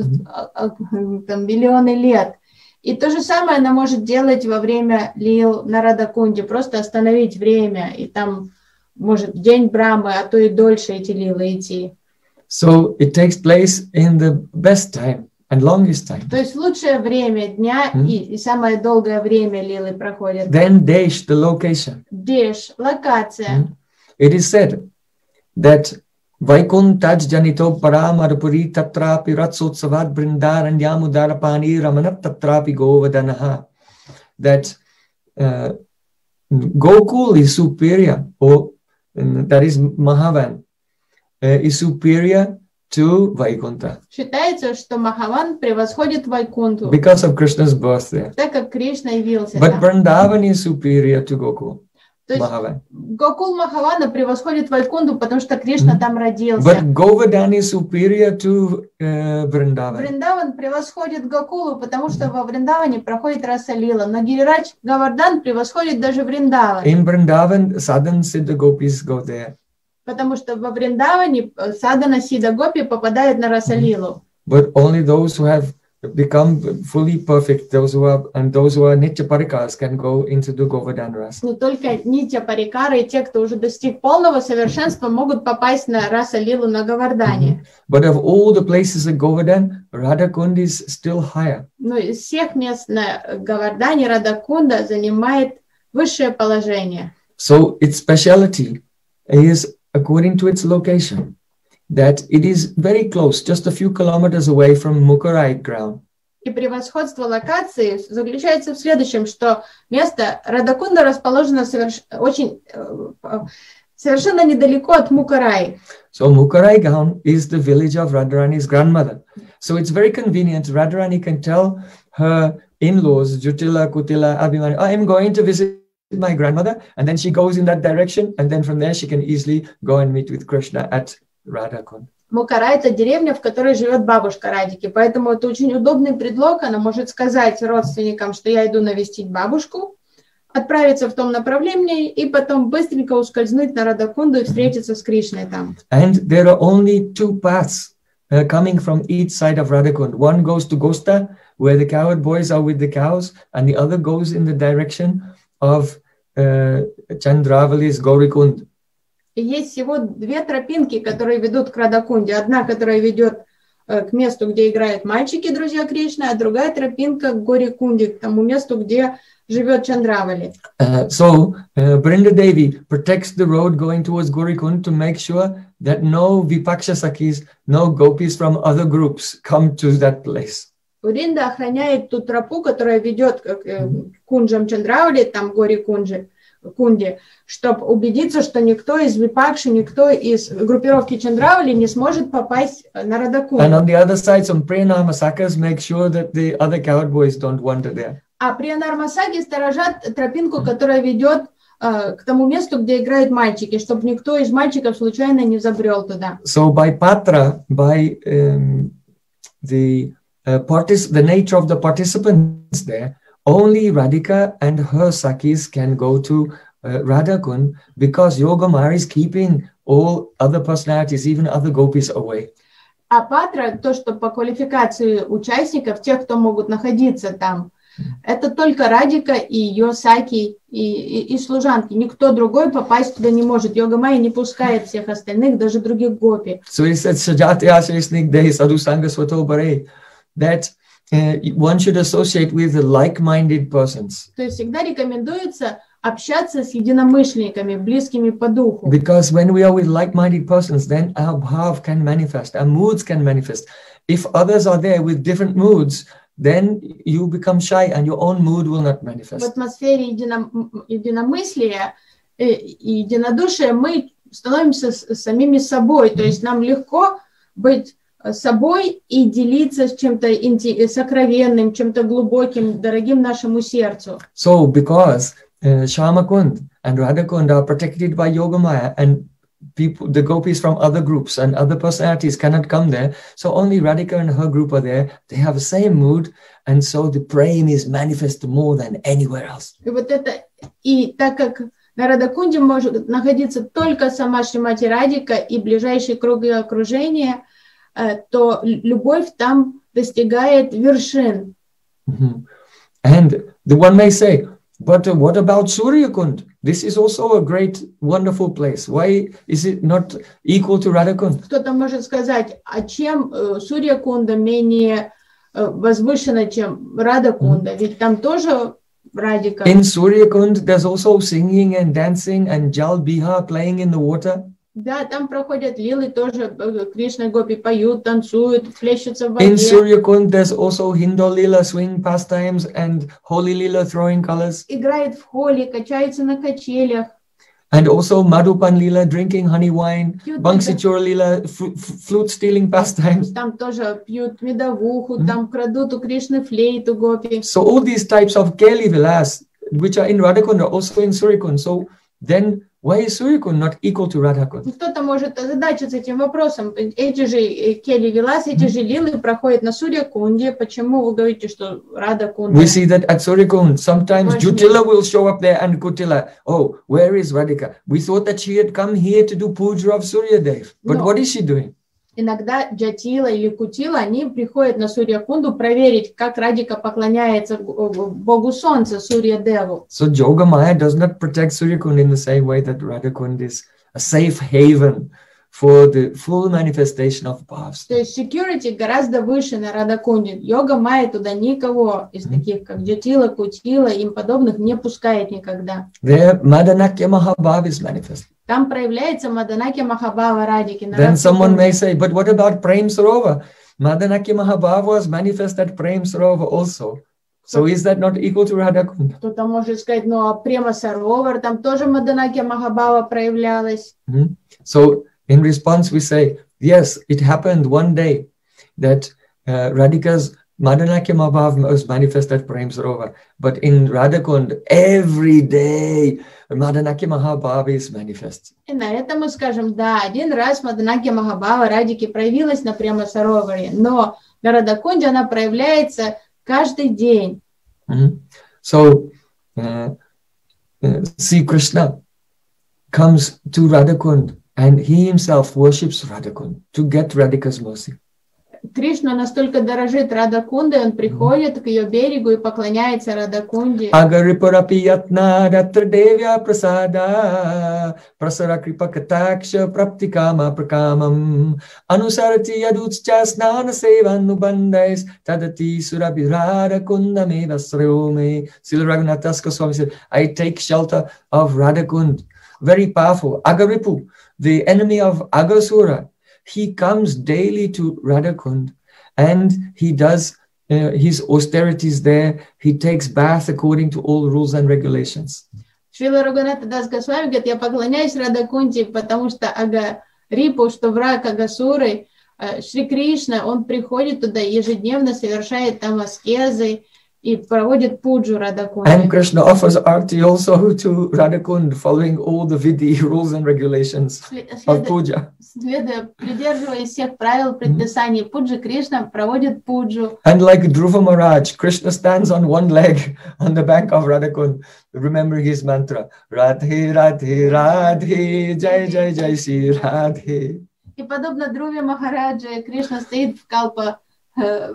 mm-hmm. там, миллионы лет. И то же самое она может делать во время лил на Радакунде, просто остановить время, и там может день Брамы, а то и дольше эти лилы идти. So it takes place in the best time and longest time. То есть лучшее время дня mm-hmm. и, и самое долгое время лилы проходят. Then Desh, the location. Desh, локация. Mm-hmm. It is said that Vaikuntaj Janito Paramarapuri Tatrapi Ratsotsavad Brindaran Yamudarapani Ramanat Tatrapi Govardhanaha. That uh, Gokul is superior, or that is Mahavan, uh, is superior to Vaikunta. Считается, что Махаван превосходит Вайкунту. Because of Krishna's birth there. Так как Кришна явился. But Vrindavan is superior to Gokul. То есть Гокул Махавана превосходит Вайкунту, потому что Кришна mm-hmm. там родился. But Govardhan is superior to uh, Vrindavan. Вриндаван превосходит Гокулу, потому что во Вриндаване проходит Расалила. Но Гирирадж Говардан превосходит даже Вриндаван. In Vrindavan, Sadhana Siddha Gopis go there. Потому что во Вриндаване Садана Сидха Гопи попадают на Расалилу. But only those who have become fully perfect, those who are and those who are Nitya Parikas can go into the Govardhan Rasa. Но только Нитья Парикары и те, кто уже достиг полного совершенства, могут попасть на Раса-лилу на Говардане. Mm-hmm. But of all the places in Govardhan, Radhakund is still higher. Но из всех мест на Говардане Радакунда занимает высшее положение. So its speciality is according to its location. That it is very close, just a few kilometers away from Mukharai ground. И превосходство локации заключается в следующем, что место Радакунда расположено соверш... очень, совершенно недалеко от Мукарай. So Mukharai ground is the village of Radharani's grandmother. So it's very convenient. Radharani can tell her in-laws, Jutila, Kutila, Abhimanyu, I am going to visit my grandmother, and then she goes in that direction, and then from there she can easily go and meet with Krishna at Radha Kund. Мукара – это деревня, в которой живет бабушка Радики, поэтому это очень удобный предлог. Она может сказать родственникам, что я иду навестить бабушку, отправиться в том направлении и потом быстренько ускользнуть на Радакунду и встретиться с Кришной там. And there are only two paths uh, coming from each side of Radhakund. One goes to Gosta, where the cowherd boys are with the cows, and the other goes in the direction of uh, Chandravali's Gaurikund. И есть всего две тропинки, которые ведут к Радакунде. Одна, которая ведет э, к месту, где играют мальчики, друзья Кришны, а другая тропинка к Горикунде, к тому месту, где живет Чандравали. Uh, so, uh, Brinda Devi protects the road going towards Gaurikund to make sure that no Vipaksha Sakhis, no gopis from other groups come to that place. Бринда охраняет ту тропу, которая ведет к э, кунджам Чандравали, там Горикунде, Кунде, чтобы убедиться, что никто из Випакши, никто из группировки Чандравали не сможет попасть на Радакунду. And on the other side, some Priyanama Sakhas make sure that the other cowherd boys don't wander there. А Приянармасаги сторожат тропинку, которая ведет э, к тому месту, где играют мальчики, чтобы никто из мальчиков случайно не забрел туда. So by patra, by um, the uh, partic- the nature of the participants there, only Radhika and her Sakhis can go to uh, Radhakund, because Yogamaya is keeping all other personalities, even other gopis, away. А патра, то, что по квалификации участников, тех, кто могут находиться там, это только Радика и ее Саки и, и, и служанки. Никто другой попасть туда не может. Йога-майя не пускает всех остальных, даже других гопи. So he said, Sajatya Srisnigde Sadhu Sangha Swato Bare, that uh, one should associate with like-minded persons. То есть всегда рекомендуется общаться с единомышленниками, близкими по духу. Because when we are with like-minded persons, then our bhav can manifest, our moods can manifest. If others are there with different moods, then you become shy and your own mood will not В manifest. атмосфере едином, единомыслия и единодушия мы становимся с, самими собой. То есть нам легко быть собой и делиться с чем-то сокровенным, чем-то глубоким, дорогим нашему сердцу. So because uh, Shyamakund and Radhakund are protected by Yogamaya, and people, the gopis from other groups and other personalities cannot come there, so only Radhika and her group are there. They have the same mood, and so the prem is manifest more than anywhere else. И вот это, и так как на Радакунде может находиться только сама Шримати Радика и ближайшие круги окружения, то любовь там достигает вершин. Mm-hmm. And the one may say, but uh, what about Suryakund? This is also a great, wonderful place. Why is it not equal to Radhakund? Кто-то может сказать, а чем э, Сурья-кунда менее э, возвышена, чем Радакунда? Mm-hmm. Ведь там тоже Радика. In Suryakund, there's also singing and dancing and Jal Biha playing in the water. Да, там проходят лилы, тоже Кришна Гопи поют, танцуют, плещутся в воде. In Suryakund, there's also Hindol Lila swing pastimes and Holy Lila throwing colors. Играет в холле, качается на качелях. And also Madhupan Lila drinking honey wine, Banksichor Lila f- f- flute stealing pastimes. Там тоже пьют медовуху, mm-hmm. там крадут у Кришны флейту Гопи. So all these types of Keli Vilas, which are in Radhakund, are also in Suryakund. So then why is Suryakund not equal to Radhakund? Кто-то может озадачиться этим вопросом. Эти же Кели Вилас, эти же лилы проходят на Сурьякунде. Почему вы говорите, что Радакунда? We see that at Suryakund, sometimes Jutila will show up there and Kutila. Oh, where is Radhika? We thought that she had come here to do puja of Suryadev. But no. What is she doing? Иногда Джатила или Кутила, они приходят на Сурьякунду проверить, как Радика поклоняется Богу Солнца, Сурья-деву. So Yogamaya does not protect Suryakund in the same way that Radhakund is a safe haven for the full manifestation of bhavs. То есть security гораздо выше на Радакунде. Йога-майя туда никого из таких, как Джатила, Кутила, им подобных не пускает никогда. There Madanakya Mahabhav is manifest. Там проявляется Маданакья Махабхава Радики. Then someone may say, but what about Prem Sarovar? Madanakya Mahabhava was manifest at Prem Sarovar also. So is that not equal to Radhakund? Кто-то может сказать, ну а Према Саровар, там тоже Маданакья Махабхава проявлялась. Mm-hmm. So in response we say, yes, it happened one day that uh, Radhika's Madanakya Mahabhav was manifest at Prem Sarovar, but in Radhakund, every day, Madanakya Mahabhav is manifest. И на этом мы скажем, да, один раз Маданакья Махабхава Радхики проявилась на Према Сароваре, но на Радакунде она проявляется каждый день. Mm-hmm. So, uh, uh, see, Krishna comes to Radhakund and he himself worships Radhakund to get Radhika's mercy. Кришна настолько дорожит Радакундой, он приходит к ее берегу и поклоняется Радакунде. Agariparapi yatna ratra devya prasada prasara kripa kataksha praptikama prakamam anusarati yaduchcha snana sevanu bandais tadati surabhirada kundame vasrome. Srila Raghunath Das Goswami said, I take shelter of Radhakund. Very powerful. Agaripu, the enemy of Agasura, he comes daily to Radhakund and he does uh, his austerities there. He takes bath according to all rules and regulations. Шрила Рагунатха Дас Госвами говорит, я поклоняюсь Радакунде, потому что Агарипу, что враг Агасуры, Шри Кришна, он приходит туда ежедневно, совершает там аскезы и проводит пуджу Радакунде. And Krishna offers arti also to Radhakund, following all the vidhi rules and regulations of puja. Следуя, придерживаясь всех правил предписаний пуджи, Кришна проводит пуджу. And like Dhruva Maharaj, Krishna stands on one leg on the bank of Radhakund, remembering his mantra, Radhe, Radhe, Radhe, Jai, Jai, Jai, Shri Radhe. И подобно Друве Махараджи, Кришна стоит в калпа, э,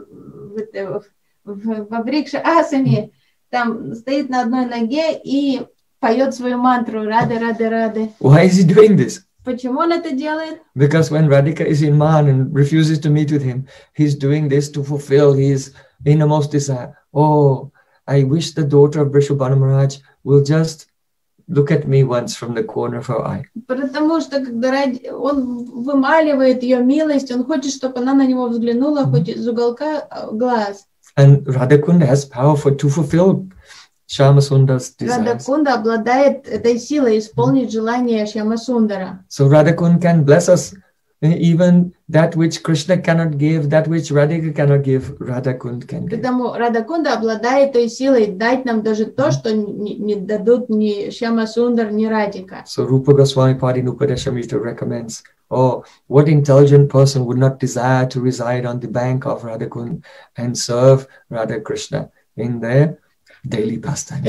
в, в, во врикше асане, там стоит на одной ноге и поет свою мантру Рады, Рады, Рады. Why is he doing this? Почему он это делает? Because when Radhika is in Man and refuses to meet with him, he's doing this to fulfill his innermost desire. Oh, I wish the daughter of Vrishabhanu Maharaj will just look at me once from the corner of her eye. Потому что когда он вымаливает ее милость, он хочет, чтобы она на него взглянула, mm-hmm. хоть из уголка глаз. And Radhakund has power for to fulfill Shyamasundara's desires. Радакунда обладает этой силой исполнить mm-hmm. желание Шьямасундара. So Radhakund can bless us. Even that which Krishna cannot give, that which Radhika cannot give, Radhakund can give. Поэтому Радакунда обладает той силой дать нам даже то, что не, не дадут ни Шьямасундар, ни Радhika. So Rupa Goswami Padi Upadeshamrita recommends, oh, what intelligent person would not desire to reside on the bank of Radhakund and serve Radha Krishna in their daily pastimes.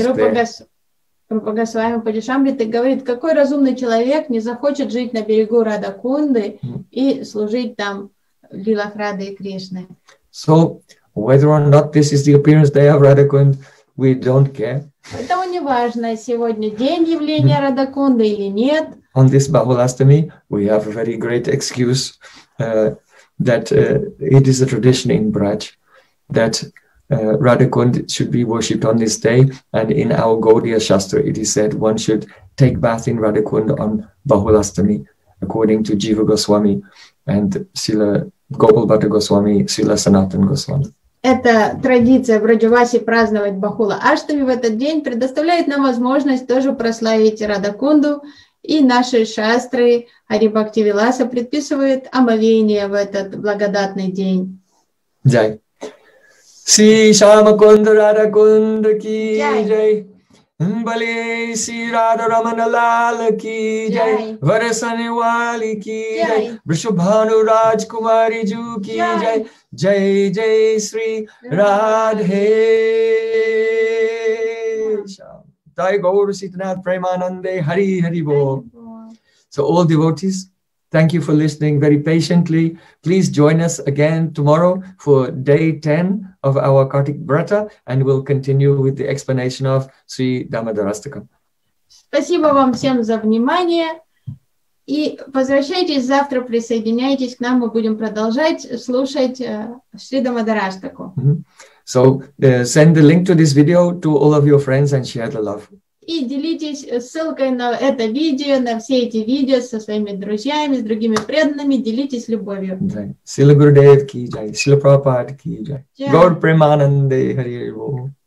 Рупа Госвами Падишамрита говорит, какой разумный человек не захочет жить на берегу Радакунды mm. и служить там в лилах Рады и Кришны. So, whether or not this is the appearance day of Radhakund, we don't care. Поэтому не важно, сегодня день явления mm. Радакунды или нет. On this Bahulastami, we have a very great excuse uh, that uh, it is a tradition in Braj that Uh, Radhakund should be worshipped on this day, and in our Gaudiya Shastra it is said one should take bath in Radhakund on Bahulastami, according to Jiva Goswami and Srila Gopal Bhatta Goswami, Srila Sanatan Goswami. Эта традиция в Браджавасе праздновать Бахула Аштами в этот день предоставляет нам возможность тоже прославить Радакунду, и наши шастры Хари Бхакти Виласа предписывают омовение в этот благодатный день. Джай. Sri Shyamakunda Radhakunda ki jai, Bale Sri Radha Ramana Lala ki jai, Varasane Wali ki jai, Vrishabhanu Raj Kumari Ju ki jai, Jai Jai Sri Radhe Shyam. Jai Gaur Sitanath Premanande Hari Hari Bo. So all devotees, thank you for listening very patiently. Please join us again tomorrow for day ten of our Kartik Vrata, and we'll continue with the explanation of Sri Damodarastakam. Спасибо вам всем за внимание. И возвращайтесь завтра, присоединяйтесь к нам, мы будем продолжать слушать Шри Дамодараштаку. Mm-hmm. So uh, send the link to this video to all of your friends and share the love. И делитесь ссылкой на это видео, на все эти видео со своими друзьями, с другими преданными. Делитесь любовью. Srila Gurudev ki jai, Srila Prabhupada ki jai, Gaur Premanande Hari Hari Bo.